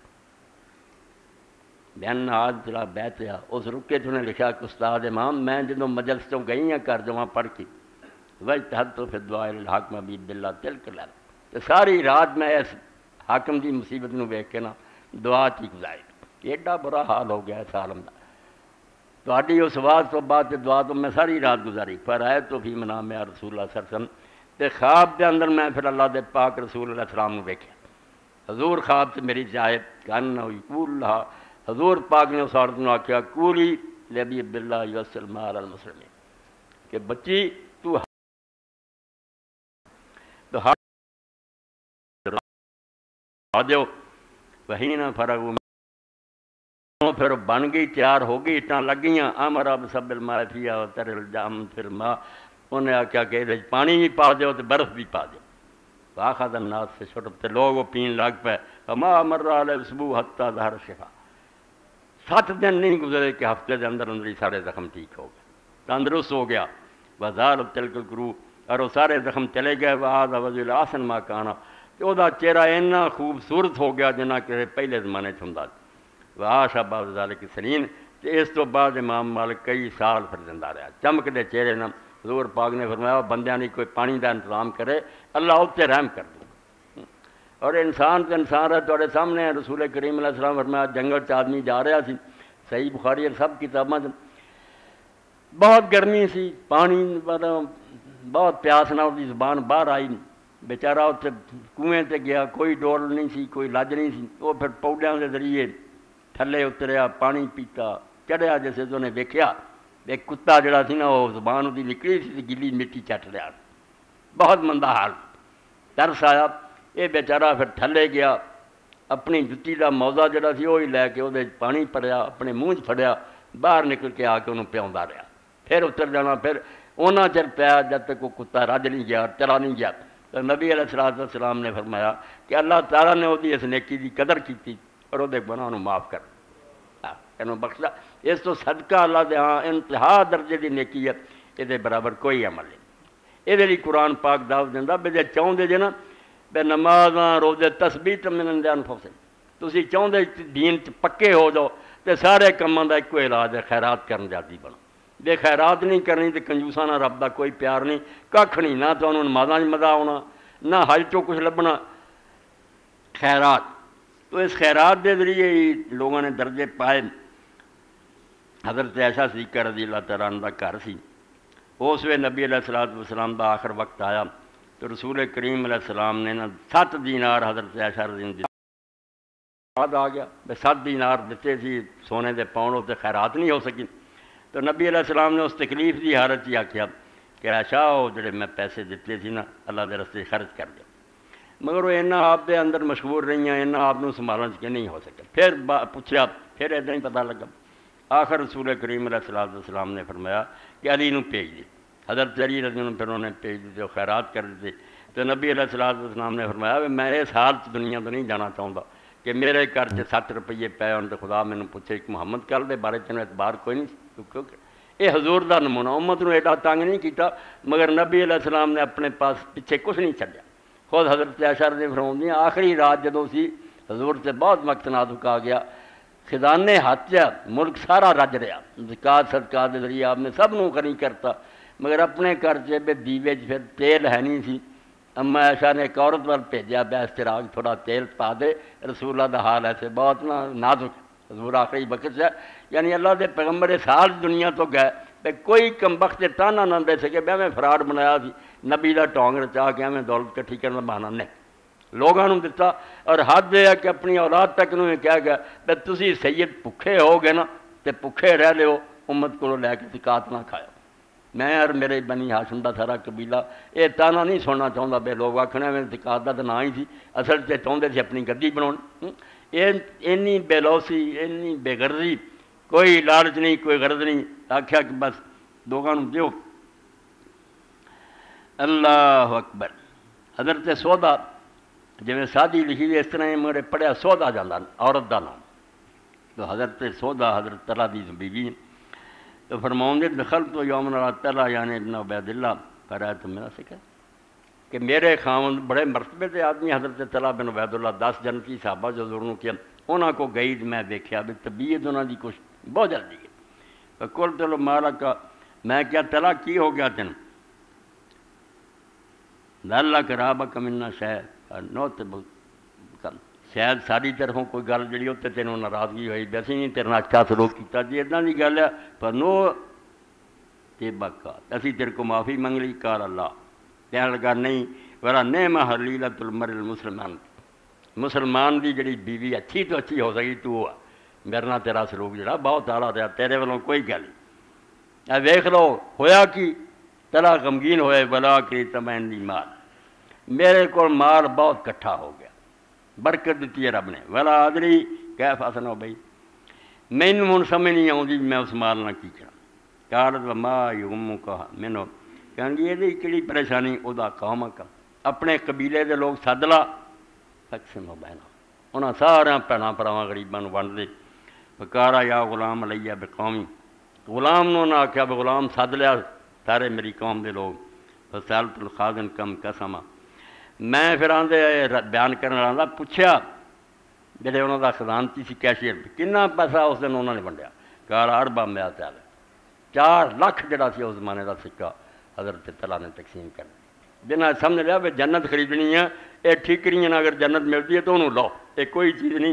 بین آج جڑا بیت آ اس رکے تو انہیں لکھا کہ استاد امام میں جدوں مجلس تو گئی ہیں کر جمعہ پڑھ کے واجتہدت فی الدعاء للحاکم ابی عبداللہ تلک اللیلہ، تو ساری رات میں اس حاکم دی مصیبت نو ویکھ کے نا دعا چی گزاری، ایڈا برا حال ہو گیا اس عالم دا، تہاڈی اس واز تو بعد دعا تو میں ساری رات گزاری، فرأیت فی منام یا رسول اللہ صلی اللہ علیہ وسلم، تے خواب دے اندر میں پھر اللہ دے پاک رسول علیہ السلام نو ویکھیا، حضور خواب سے میری جائے کانہ یقول لہا، حضور پاک نے اس عورت نے آخیا کولی لبی عبداللہ یوسلم علی المسلمین، کہ بچی تو دیو وہی نہ فرغ، پھر بن گئی تیار ہو گئی اٹاں لگ گئیاں، امر بسب الماء فیہا وتر الجام فی الماء، انہیں آخیا کہ پانی بھی پا دیو تو برف بھی پا دیو، فاخذ الناس سے شرب، تے لوگ وہ پین لگ پے، فما مر علیہ اسبوع حتی ظہر الشفا، 7 دن نہیں گزرے کہ ہفتے دے اندر ہی سارے زخم ٹھیک ہو گئے، تندرست ہو گیا، وزال تلک الکروح، اور وہ سارے زخم چلے گئے، وہذا وجه احسن ما کانا، کہ وہ چہرہ اتنا خوبصورت ہو گیا جنہ کہ پہلے زمانے چ ہوندا، وعاش بعد ذلک سنین، اس تو بعد امام مالک کئی سال پھر زندہ رہا، چمک دے چہرے نہ، حضور پاک نے فرمایا بندیاں نہیں کوئی پانی دا انتظام کرے اللہ اتنے رحم کر دے، اور انسان تو انسان ہے تھوڑے سامنے ہے، رسول کریم علیہ السلام فرمایا جنگل چ آدمی جا رہا سی، صحیح بخاری اور سب کتاباں بہت گرمی سی، پانی بہت پیاس نہ، اس کی زبان باہر آئی، بیچارہ اتنے کنویں تے گیا، کوئی ڈول نہیں سی، کوئی لج نہیں سی، وہ پھر پودیاں کے ذریعے تھلے اتریا، پانی پیتا، چڑھیا، جیسے تو انہیں ویکھیا ایک کتا جڑا سی نا وہ زبان وہ نکلی سی گلی مٹی چٹ رہا، بہت مندہ حال، ترس آیا، یہ بیچارہ پھر تھلے گیا، اپنی جتی کا موزہ جڑا سی وہی لے کے وہ پانی پڑیا، اپنے منہ پھڑیا، باہر نکل کے آ کے انہوں پیاؤندا رہا، پھر اتر جانا، پھر اونا چر پیا جب تک وہ کتا رج نہیں گیا، چلا نہیں گیا، تو نبی علیہ السلام نے فرمایا کہ اللہ تعالیٰ نے وہ اس نیکی کی قدر کی اور وہ گناہ معاف کر بخشا، اس تو صدقہ اللہ دے ہاں انتہا درجے کی نیکی ہے، یہ برابر کوئی عمل نہیں، یہ قرآن پاک دعوت دینا بھی جے چاہتے جے نا بے نمازاں روزے تسبیح من عند انفسکم، تسی چاہتے دین پکے ہو جاؤ تو سارے کاموں کا ایک علاج ہے خیرات کرن جاتی بنو، جے خیرات نہیں کرنی تو کنجوساں نہ رب دا کوئی پیار نہیں، کھ نہیں، نہ تو انہوں نمازاں مزہ آنا، نہ حج تو کچھ لبنا، خیرات، تو اس خیرات دے ذریعے ہی لوگوں نے درجے پائے۔ حضرت عائشہ صدیقہ رضی اللہ تعالیٰ عنہ دا گھر سی، اس وے نبی علیہ الصلوۃ والسلام دا آخر وقت آیا، تو رسول کریم علیہ السلام نے نا 7 دینار حضرت عائشہ رضی اللہ عنہ آ گیا، 7 دینار دیتے سی سونے دے پاؤنڈ ہوتے خیرات نہیں ہو سکی، تو نبی علیہ السلام نے اس تکلیف کی حالت ہی آخیا کہ عائشہ وہ جڑے میں پیسے دیتے سی نا اللہ دے رستے خرچ کر دیا، مگر وہ اینا آپ دے اندر مشغول رہی ہیں، اینا آپ کو سنبھالنے کے نہیں ہو سکے۔ پھر پوچھا، پھر ادھر ہی پتہ لگا، آخر رسول کریم علیہ السلام نے فرمایا کہ علی نو بھیج دی، حضرت علی رضی اللہ عنہ پھر انہوں نے بھیج دیتے، خیرات کر دیتے۔ تو نبی علیہ السلام نے فرمایا میں اس حالت دنیا تو نہیں جانا چاہتا کہ میرے گھر 7 روپیے پے ہون تو خدا مینوں پوچھے کہ محمد کل دے بارے تینوں اعتبار کوئی نہیں، کیونکہ یہ حضور دا نمونہ، امت نو ایڈا تنگ نہیں کیتا، مگر نبی علیہ السلام نے اپنے پاس پیچھے کچھ نہیں چھڈیا۔ خود حضرت عائشہ رضی اللہ عنہ فرماؤں آخری رات جدوں سی حضور سے بہت وقت نازک آ گیا، خزانے ہاتھ چا ملک سارا رج رہا، زکات صدقات کے ذریعے آپ نے سب نو غنی کرتا، مگر اپنے گھر سے دیوے پھر تیل ہے نہیں سی۔ اما عائشہ نے ایک عورت وال بھیجا بے چراغ تھوڑا تیل پا دے، رسول اللہ دا حال ایسے بہت نازک، حضور آخری وقت سے یعنی اللہ دے پیغمبر سال دنیا تو گئے تے کوئی کمبخت تانا نہ دے سکے بے میں فراڈ بنایا سی، نبی دا ٹونگ رچا کے میں دولت کٹھی کرنے کا بہانہ نہیں لوگوں نے دتا، اور حد یہ ہے کہ اپنی اولاد تک نے کہا گیا کہ تسی سید بھکھے ہو گئے نا تے بھکھے رہ لو، امت کو لے کے زکات نہ کھاؤ۔ میں اور میرے بنی ہاشم دا سارا قبیلہ یہ تانا نہیں سننا چاہتا بے لوگ آخنا میں زکات دا تو نہ ہی سی، اصل سے چاہتے تھے اپنی گدی بنا، اینی بے لوسی اینی بے غرضی، کوئی لالچ نہیں کوئی غرض نہیں، آخیا کہ بس لوگوں دیو۔ اللہ اکبر۔ حضرت سودا جی سادی لکھی دی اس طرح میرے پڑھیا سودا جانا عورت دا نام، تو حضرت سودا حضرت طلحہ دی بیوی تو فرماؤں دے دخل تو یومن طلحہ یعنی ابن عبید اللہ فرمایا تو میرا سکھا کہ میرے خاوند بڑے مرتبے سے آدمی حضرت طلحہ بن عبید اللہ 10 جنتی صحابہ جو ضرور کیا انہوں کو گئی میں دیکھا بھی طبیعت انہوں کی کچھ بہت جلدی گئی، کل چلو مالا کا میں کیا طلحہ کی ہو گیا تین اللہ کرابہ کمنا شاید نو شاید ساری طرفوں کوئی گل جی اتنے تینوں ناراضگی ہوئی بھی اسی نہیں تیرے اچھا سلوک کیا جی ادا کی گل ہے پر نو تے بکا اسی تیرے کو معافی منگ لی کار اللہ کہنے لگا نہیں ورا نعم حلیلۃ المرء المسلمان، مسلمان دی جڑی بیوی اچھی تو اچھی ہو سکی تو میرے نال تیرا سلوک جڑا بہت اعلیٰ رہا، تیرے والوں کوئی گل نہیں۔ ویکھ لو ہویا کی تلا غمگین ہوئے بلا کی تمین دی مال، میرے کو مال بہت کٹھا ہو گیا، برکت دیتی ہے رب نے، ولا آدری کیف حسن ہو بھائی مینوں ہن سمجھ نہیں آؤں میں اس مال نہ کی کرا، قالت وما یغمک منہ کہن گی یہ کہڑی پریشانی وہ قوم کا اپنے قبیلے دے لوگ سد لا تقسیم بہنا انہاں سارا بھیناں بھراواں غریباں نوں ونڈ دے، فقارا یا غلام علیہ بقومی غلام نوں نہ آخیا بھی غلام سد لیا سارے میری قوم دے لوگ، فسالت الخازن کم قسما میں پھر آدھے بیان کرنے والا پوچھا جڑے انہوں کا خزانتی سی کیشیئر کنا پیسہ اس دن انہوں نے ونڈیا، کار اربا میاں تیال 4 لاکھ جڑا سی اس زمانے کا سکہ حضرت طلحہ نے تقسیم کر دی، بنا سمجھ لیا بھی جنت خریدنی ہے یہ ٹھیکری ہے، اگر جنت ملتی ہے تو انہوں لو، یہ کوئی چیز نہیں۔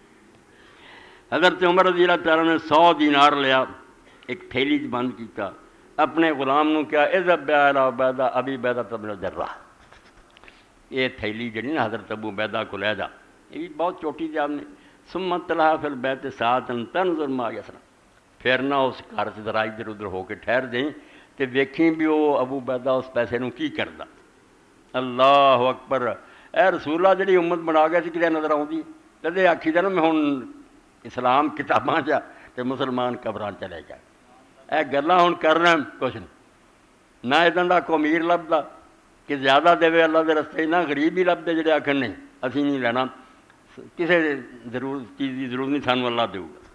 حضرت عمر رضی اللہ تعالیٰ نے 100 دینار لیا ایک تھیلی بند کیتا، اپنے غلام نوں کیا اذهب بها الى عبیدہ ابی عبیدہ بن الجراح، یہ تھیلی جڑی نا حضرت ابو عبیدہ کو لے جا، یہ بھی بہت چھوٹی جی آپ نے، ثم طلحہ فی البیت ساعۃ تنظر ما یصنع، پھر نہ اس گھر سے ذرا ادھر ادھر ہو کے ٹھہر دیں تے ویکھیں بھی وہ ابو عبیدہ اس پیسے نوں کی کردا۔ اللہ اکبر، اے رسول اللہ جڑی امت بنا گیا سی کدے نظر آؤندی کدے آکھی دا نا میں ہن اسلام کتاباں چ تے مسلمان قبراں چلے گئے، اے گلاں ہن کرنا کچھ نہیں، نہ اداں دا کو امیر لبدا کہ زیادہ دے اللہ دے رستے، نہ غریب ہی لبدے جڑے آکھن نہیں اسی نہیں لینا، کسی ضرور چیز کی ضرورت نہیں سانوں اللہ دے گا۔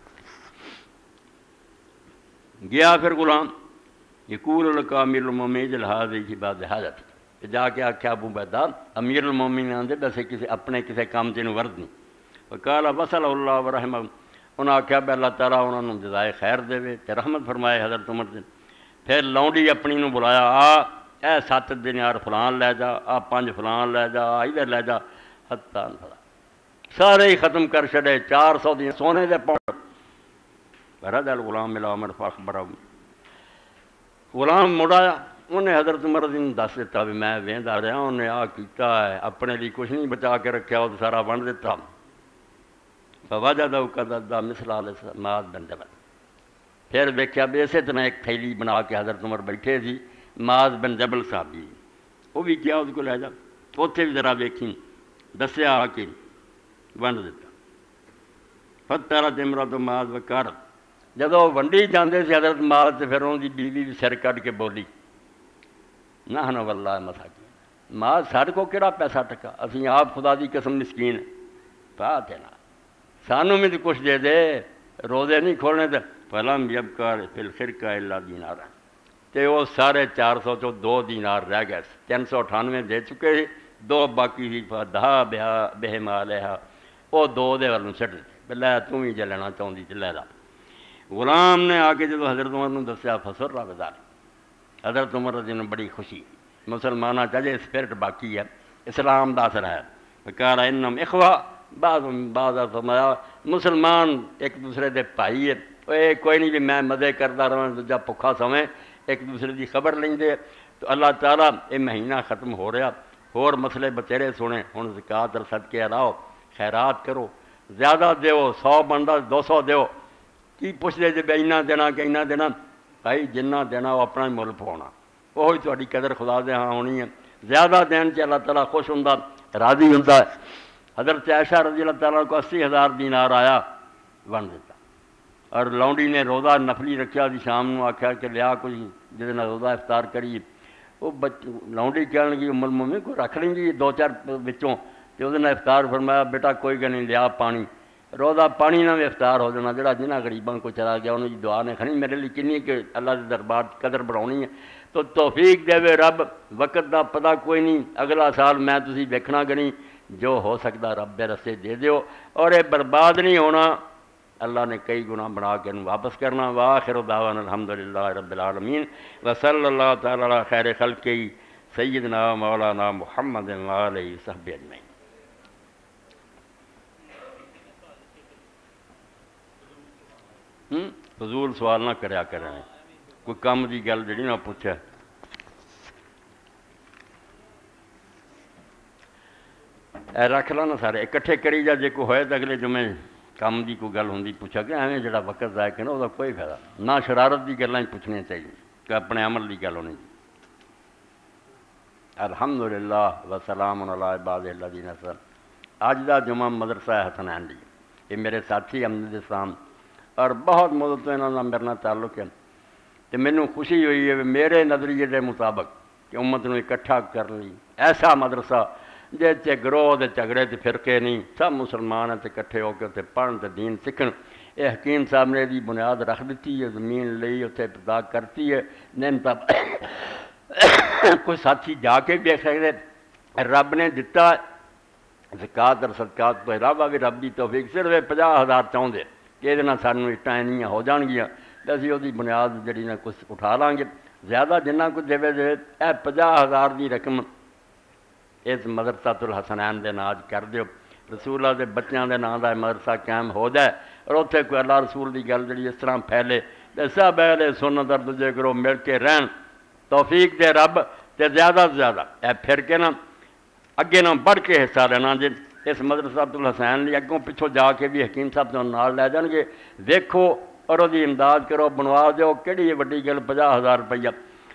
گیا پھر غلام یقول لک امیر المومنین جلحاظ کی بات حاجت، جا کے آخیا ابو عبیدہ امیر المومنین آندے ویسے کسی اپنے کسی کام چ ورد نہیں، وقال وصل اللہ ورحمہ، انہاں آخیا بھی اللہ تعالیٰ انہوں نے جزائے خیر دے تے رحمت فرمائے حضرت عمر سے۔ پھر لونڈی اپنی نوں بلایا، اے 7 دینار فلان لے جا، 5 فلان لے جا، ادھر لے جا، حتیٰ سارے ہی ختم کر چھڑے، 400 دی سونے دے پاؤنڈ۔ رد الغلام ملا عمر فاخبرہ، غلام مڑایا انہیں حضرت عمر رضی نے دس دیتا بھی میں ویندا رہا انہیں آ کیتا ہے اپنے لیے کچھ نہیں بچا کے رکھا وہ سارا ونڈ دیتا فوجدہ قد مثل معاذ بن جبل پھر دیکھا بھی اسی طرح ایک تھیلی بنا کے حضرت عمر بیٹھے سی معاذ بن جبل صحابی وہ بھی کیا اس کو لے جا اتنے بھی ذرا ویکھی دسیا آ کے ونڈ دیتا فترت امرأۃ معاذ وقالت جدو ونڈی جاندے سی حضرت معاذ تے پھر انہوں دی بیوی بھی سر کٹ کے بولی نحن واللہ مساکین معاذ ساڈے کو کہڑا پیسہ ٹکا اسی آپ خدا دی قسم مسکین فاتنا سانوں میں تو کچھ دے دے روزے نہیں کھولنے تے فلم یبقى فی الخرقہ الا دینار تے وہ سارے 400 چو 2 دینار رہ گئے 398 دے چکے ہی 2 باقی ہی فدھا بہ مالہا وہ 2 دے والوں سٹ دے لے تم ہی جے لینا چاہندی تے لے لا غلام نے آ کے جدو حضرت عمر نے دسیا فسر بذال حضرت عمر رضی نے بڑی خوشی مسلمانہ چاہے اسپرٹ باقی ہے اسلام دا اثر ہے فقال انہم اخوہ بعض فرمایا مسلمان ایک دوسرے دے بھائی ہے اے کوئی نہیں بھی میں مزے کرتا رہا جب بھکھا سویں ایک دوسرے دی خبر لیں دے تو اللہ تعالیٰ یہ مہینہ ختم ہو رہا اور مسئلے بتیرے سنے ہن زکات اور صدقے لاؤ خیرات کرو زیادہ دیو 100 بندا 200 دیو کی پوچھ دے جی اینا دینا کہ اینا دینا بھائی جنہ دینا وہ اپنا ہی مل پوانا وہی تھوڑی قدر خدا دے ہاں ہونی ہے زیادہ دین سے اللہ تعالیٰ خوش ہوں راضی ہوں حضرت عائشہ رضی اللہ تعالیٰ کو 80,000 دینار آیا ون دیتا اور لونڈی نے روزہ نفلی رکھا دی شام نو آخیا کہ لیا کچھ جس نے روزہ افطار کری وہ لونڈی کہنے لگی ام المومنین کو رکھ لیں گی 2-4 بچوں تو اس نے افطار فرمایا بیٹا کوئی گل نہیں لیا پانی روزہ پانی نہ بھی افطار ہو جانا جڑا جنہ غریباں کو چلا گیا انہوں کی دعا نے کھنی میرے لیے کنی کہ اللہ کے دربار قدر بڑھانی ہے تو توفیق دے رب وقت دا پتہ کوئی نہیں اگلا سال میں تسی ویکھنا گنی جو ہو سکتا رب دے رستے دے دیو اور یہ برباد نہیں ہونا اللہ نے کئی گناہ بنا کے انہوں واپس کرنا وآخر دعوانا الحمدللہ رب العالمین وصلی اللہ تعالی علی خیر خلقہ سیدنا مولانا محمد علیہ وصحبہ اجمعین فضول سوال نہ کریا کریں کوئی کام دی گل جڑی نہ پوچھے اے رکھ لا نا سارے اکٹھے کری جا جے کو ہوئے تو اگلے جمعے کام دی کوئی گل ہوندی پوچھا کہ ایویں جڑا وقت ضائع کرنا وہ کوئی فائدہ نہ شرارت دی گلاں پوچھنی چاہیے کہ اپنے عمل دی گل ہونی الحمدللہ وسلام علی عباد الذین اصطفیٰ اج دا جمعہ مدرسہ حسنین دی یہ میرے ساتھی امجد اسلام اور بہت مدت تو انہوں میرے نال تعلق ہے تو مینوں خوشی ہوئی ہے میرے نظریے کے مطابق کہ امت نو اکٹھا کر لی ایسا مدرسہ جے گروہ دے جھگڑے تے فرقے نہیں سب مسلمان ہیں تے اکٹھے ہو کے اتنے پڑھن تے دین سیکھن یہ حکیم صاحب نے دی بنیاد رکھ دیتی ہے زمین لئی اتنے ابتدا کرتی ہے نعمتاں کوئی ساتھی جا کے بھی دیکھ سکتے رب نے دتا زکات اور صدقات تو علاوہ بھی رب دی توفیق صرف 50,000 چاہتے کہ یہ سانوں اٹاں اینیاں ہو جان گیا تو اسی وہ بنیاد جڑی نہ کچھ اٹھا لیں گے زیادہ جنہ کچھ دے اے 50,000 دی رقم اس مدرسۃ الحسنین دے ناج کر دیو رسول اللہ دے بچیاں دے نام دا مدرسہ قائم ہو جائے اور اتنے کوئی اللہ رسول دی گل جڑی اس طرح پھیلے تے سب اہل سنت اور دوجے گروہ مل کے رہن توفیق دے رب تے زیادہ سے زیادہ اے پھر کے نا اگے نہ بڑھ کے حصہ لینا جی اس مدرسۃ الحسین لی اگوں پچھوں جا کے بھی حکیم صاحب تو نال لے جان گے دیکھو اور وہ امداد کرو بنوا دیو کہڑی وڈی گل 50,000 روپیہ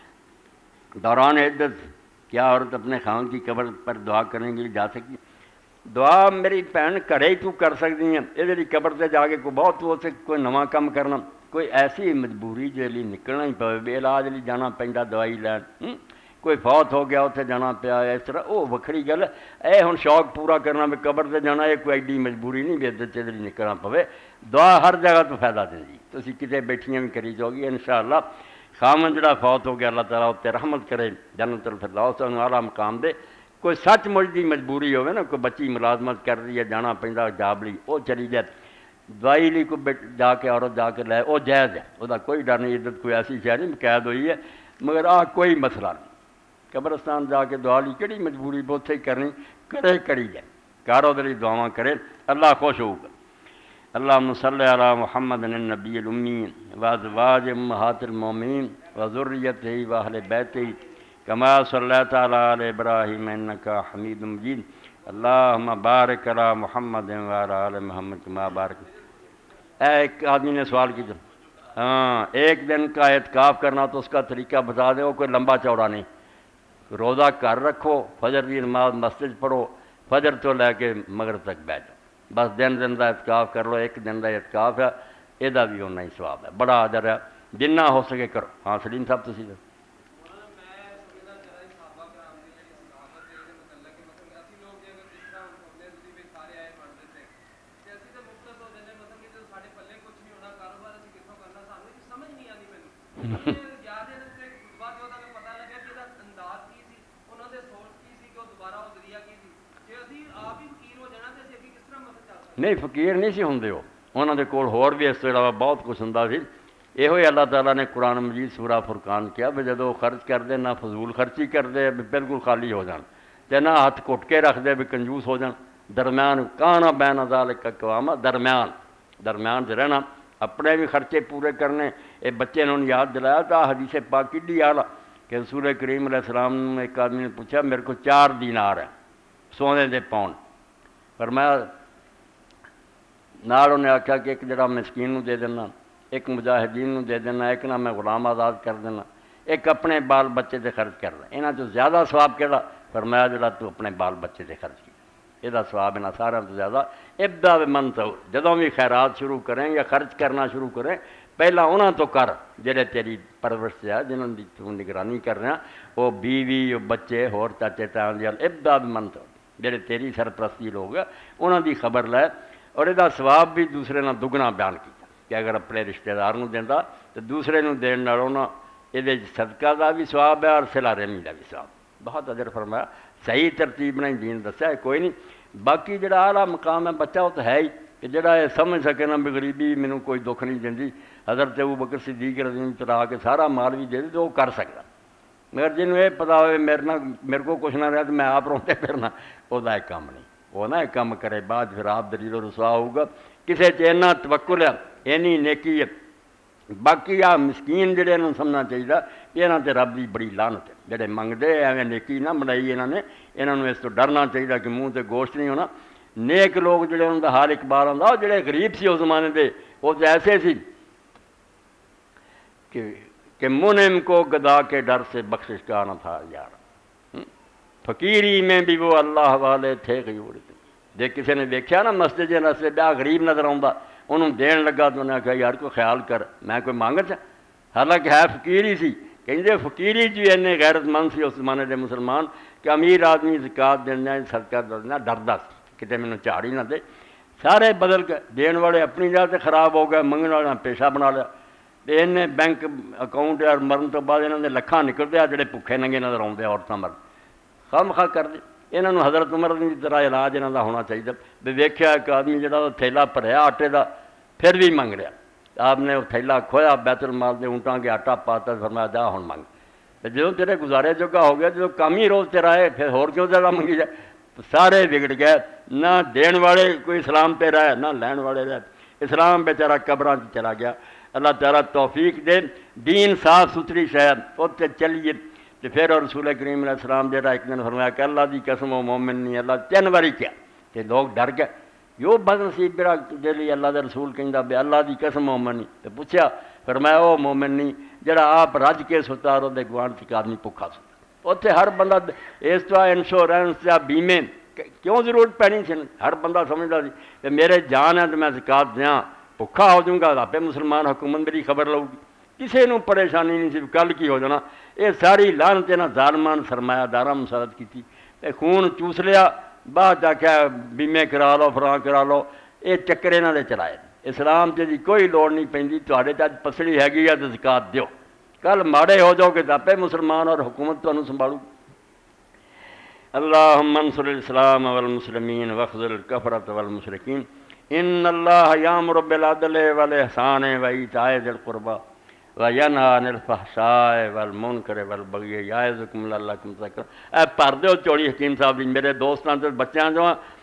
دوران عدت کیا عورت اپنے خاوند کی قبر پر دعا کرنے کے لیے جا سکتی دعا میری بہن گھرے ہی تو کر سکتی ہیں یہ قبر سے جا کے کوئی بہت ہو سکے کوئی نواں کام کرنا کوئی ایسی مجبوری جے لی نکلنا ہی پوے بے علاج لی جانا پیندا دوائی لین کوئی فوت ہو گیا اتنے جانا پیا اس طرح وہ وکری گل اے ہن شوق پورا کرنا بھی قبر سے جانا یہ کوئی ایڈی مجبوری نہیں بھی ادھر چدری نکلنا پوے دعا ہر جگہ تو فائدہ دینی تسی کتے بیٹھیاں بھی کری جاؤ گی انشاءاللہ خامن جڑا فوت ہو گیا اللہ تعالیٰ اتنے رحمت کرے جنت الفردوس انہوں اعلیٰ مقام دے کوئی سچ مچ دی مجبوری ہوئے نا کوئی بچی ملازمت کر رہی ہے جانا پیندا جاب لی وہ چلی جائے دوائی لی کوئی جا کے عورت جا کے لے وہ جائز ہے وہ کوئی ڈر نہیں عدت کوئی ایسی شے نہیں قید ہوئی ہے مگر کوئی مسئلہ نہیں قبرستان جا کے دعا لی کہڑی مجبوری بہت ہی کرنی کرے کری جائے کارو دلی دعاواں کرے اللہ خوش ہوگا اللہم صلی علی محمد النبی الامی وازواج امہات المومنین وذريته وأهل بيته كما صليت على آل إبراهيم إنك حميد مجيد اللهم بارك على محمد وعلى آل محمد كما بارك. ایک آدمی نے سوال کیا ہاں ایک دن کا اعتکاف کرنا تو اس کا طریقہ بتا دے، وہ کوئی لمبا چوڑا نہیں. روزہ کر رکھو، فجر کی نماز مسجد پڑھو، فجر تو لے کے مغرب تک بیٹھو، بس دن کا اعتکاف کر لو. ایک دن کا اعتکاف ہے، یہ بھی اُننا ہی ثواب ہے، بڑا اجر ہے، جنہ ہو سکے کرو. ہاں سلیم صاحب تسی دو. نہیں فقیر نہیں سی ہوندے ہو، انہوں دے کول ہور بھی اس تو علاوہ بہت کچھ ہوندا سی. یہ اللہ تعالیٰ نے قرآن مجید سورہ فرقان کیا بھی جدو خرچ کرتے نہ فضول خرچی کرتے بھی بالکل خالی ہو جان تے نہ ہاتھ کٹ کے رکھ دے بھی کنجوس ہو جان. درمیان کانا بین ذالک اقوام، درمیان سے رہنا، اپنے بھی خرچے پورے کرنے. یہ بچے نے یاد دلایا تھا حدیث پاک کی آلا کہ رسول کریم علیہ السلام نے ایک آدمی نے پوچھا میرے کو 4 دینار ہیں سونے دے پاؤنڈ. فرمایا نال انہیں آخیا کہ ایک جڑا مسکین نو دے دینا، ایک مجاہدین نو دے دینا، ایک نہ میں غلام آزاد کر دینا، ایک اپنے بال بچے تے خرچ کر لیں. یہاں تو زیادہ ثواب کہڑا؟ فرمایا جڑا تو اپنے بال بچے تے خرچ کیا، یہ ثواب یہاں سارا تو زیادہ. ابدا بمن تو جدوں بھی خیرات شروع کریں یا خرچ کرنا شروع کریں پہلا انہاں تو کر جڑے تیری پرورش سے ہے، جنہوں کی تو نگرانی کر رہے ہیں، وہ بیوی وہ بچے ہور چاچے تاؤں دی. ابدا بمن تو جڑے تیری سرپرستی لوگ ہیں انہاں دی خبر لے. اور یہ ثواب بھی دوسرے نہ دگنا بیان کیا کہ اگر اپنے رشتہ دار نو دینا تو دوسرے نو دین نالوں نہ یہ صدقہ کا بھی ثواب ہے اور صلہ رحمی کا بھی ثواب. بہت اجر فرمایا. صحیح ترتیب نہیں دین دسیا کوئی نہیں. باقی جڑا اعلیٰ مقام ہے بچہ وہ تو ہے ہی کہ جڑا یہ سمجھ سکے نا بھی غریبی مینوں کوئی دکھ نہیں دیندی. حضرت ابوبکر صدیق رضی اللہ عنہ کے سارا مال بھی دے دے تو وہ کر سکتا. مگر جنہوں یہ پتا ہوئے میرے کو کچھ نہ رہا تو میں آپ روتے پھرنا، وہ ایک کام نہیں. وہ نہ ایک کام کرے بعد پھر آپ دلیل و رسوا ہوگا. کسی اینا توکل ہے، اینی نیکی ہے. باقی آ مسکین جڑے انہوں سمجھنا چاہیے یہاں تے رب کی بڑی لعنت ہے. جڑے منگتے ایویں نیکی نہ بنائی انہوں نے اس تو ڈرنا چاہیے کہ منہ تے گوشت نہیں ہونا. نیک لوگ جڑے انہوں کا حال اقبال آتا، جڑے غریب سی اس زمانے دے وہ تو ایسے سی کہ منعم کو گدا کے ڈر سے بخشش کا نہ تھا یار. فقیری میں بھی وہ اللہ والے تھے غیور. جے کسی نے دیکھا نا مسجد کے رستے بیا غریب نظر آتا انہوں دین لگا تو انہیں کہا یار کوئی خیال کر میں کوئی مانگت ہے. حالانکہ ہے فقیر ہی سی. کہیں فقیری جی اینے غیرت مند سی اس زمانے دے مسلمان کہ امیر آدمی زکات دینا صدقہ دینا ڈردا کتے مینوں جھاڑ ہی نہ دے. سارے بدل کے دین والے اپنی جگہ سے خراب ہو گئے، منگنے والے پیشہ بنا لیا. انہیں بینک اکاؤنٹ اور مرن تو بعد یہاں کے لکھاں نکلتے آ جڑے بھوکے ننگے نظر آتے عورتیں مرد خام خواہ کر دے. یہاں حضرت عمر کی طرح علاج یہاں کا ہونا چاہیے بھی ویکھیا ایک آدمی جہاں تھیلا بھریا آٹے کا پھر بھی منگ رہا. آپ نے وہ تھیلا کھویا بیت المال دے اونٹاں کے آٹا پاتا فرمایا جا ہوں منگ. جدوں تیرے گزارے جوگا ہو گیا جدوں کام ہی روز تیرا ہے پھر ہور کیوں زیادہ منگی جائے. سارے بگڑ گئے، نہ دین والے کوئی اسلام پہ رہے نہ لین والے رہے. اسلام بیچارہ قبراں چلا گیا. اللہ تعالیٰ توفیق دے. دین صاف ستھری شہر اتنے چلیے تو پھر اور رسول کریم علیہ السلام جہاں ایک دن فرمایا کہ اللہ دی قسم و مومن نہیں. اللہ 3 باری کیا کہ لوگ ڈر گئے. یو بد نصیب میرا جی اللہ دے رسول کہندا بے اللہ دی قسم مومن نہیں. تو پوچھا فرمایا وہ مومن نہیں جڑا آپ رج کے ستا اور دے گوان سے آدمی بھوکھا ستا. اتنے ہر بندہ اس طرح انشورنس یا بیمے کیوں ضرورت پینی سی. ہر بندہ سمجھتا سی کہ میرے جان ہے تو میں زکات دیاں، بھوکھا ہو جاؤں گا آپ مسلمان حکومت میری خبر لو گی. کسی نو پریشانی نہیں سی کل کی ہو جانا. یہ ساری لعنت نہ ظالمان سرمایہ داراں مسلط کی خون چوس لیا. بعد آخیا بیمے کرا لو فلاں کرا لو. یہ چکر یہاں دے چلائے. اسلام جی کوئی لوڑ نہیں پی تے اج پسڑی हैगी تو زکات دیو. کل ماڑے ہو جاؤ گے تو آپ مسلمان اور حکومت تمہیں سنبھالو. اللہم انصر الاسلام والمسلمین واخذل الکفرۃ والمشرکین. ان اللہ یامر بالعدل والاحسان وایتاء ذی القربی وینہی عن الفحشاء والمنکر والبغی یعظکم لعلکم تذکرون. اے پڑھ دیو چوڑی حکیم صاحب دی. میرے دوستاں تے بچیاں جو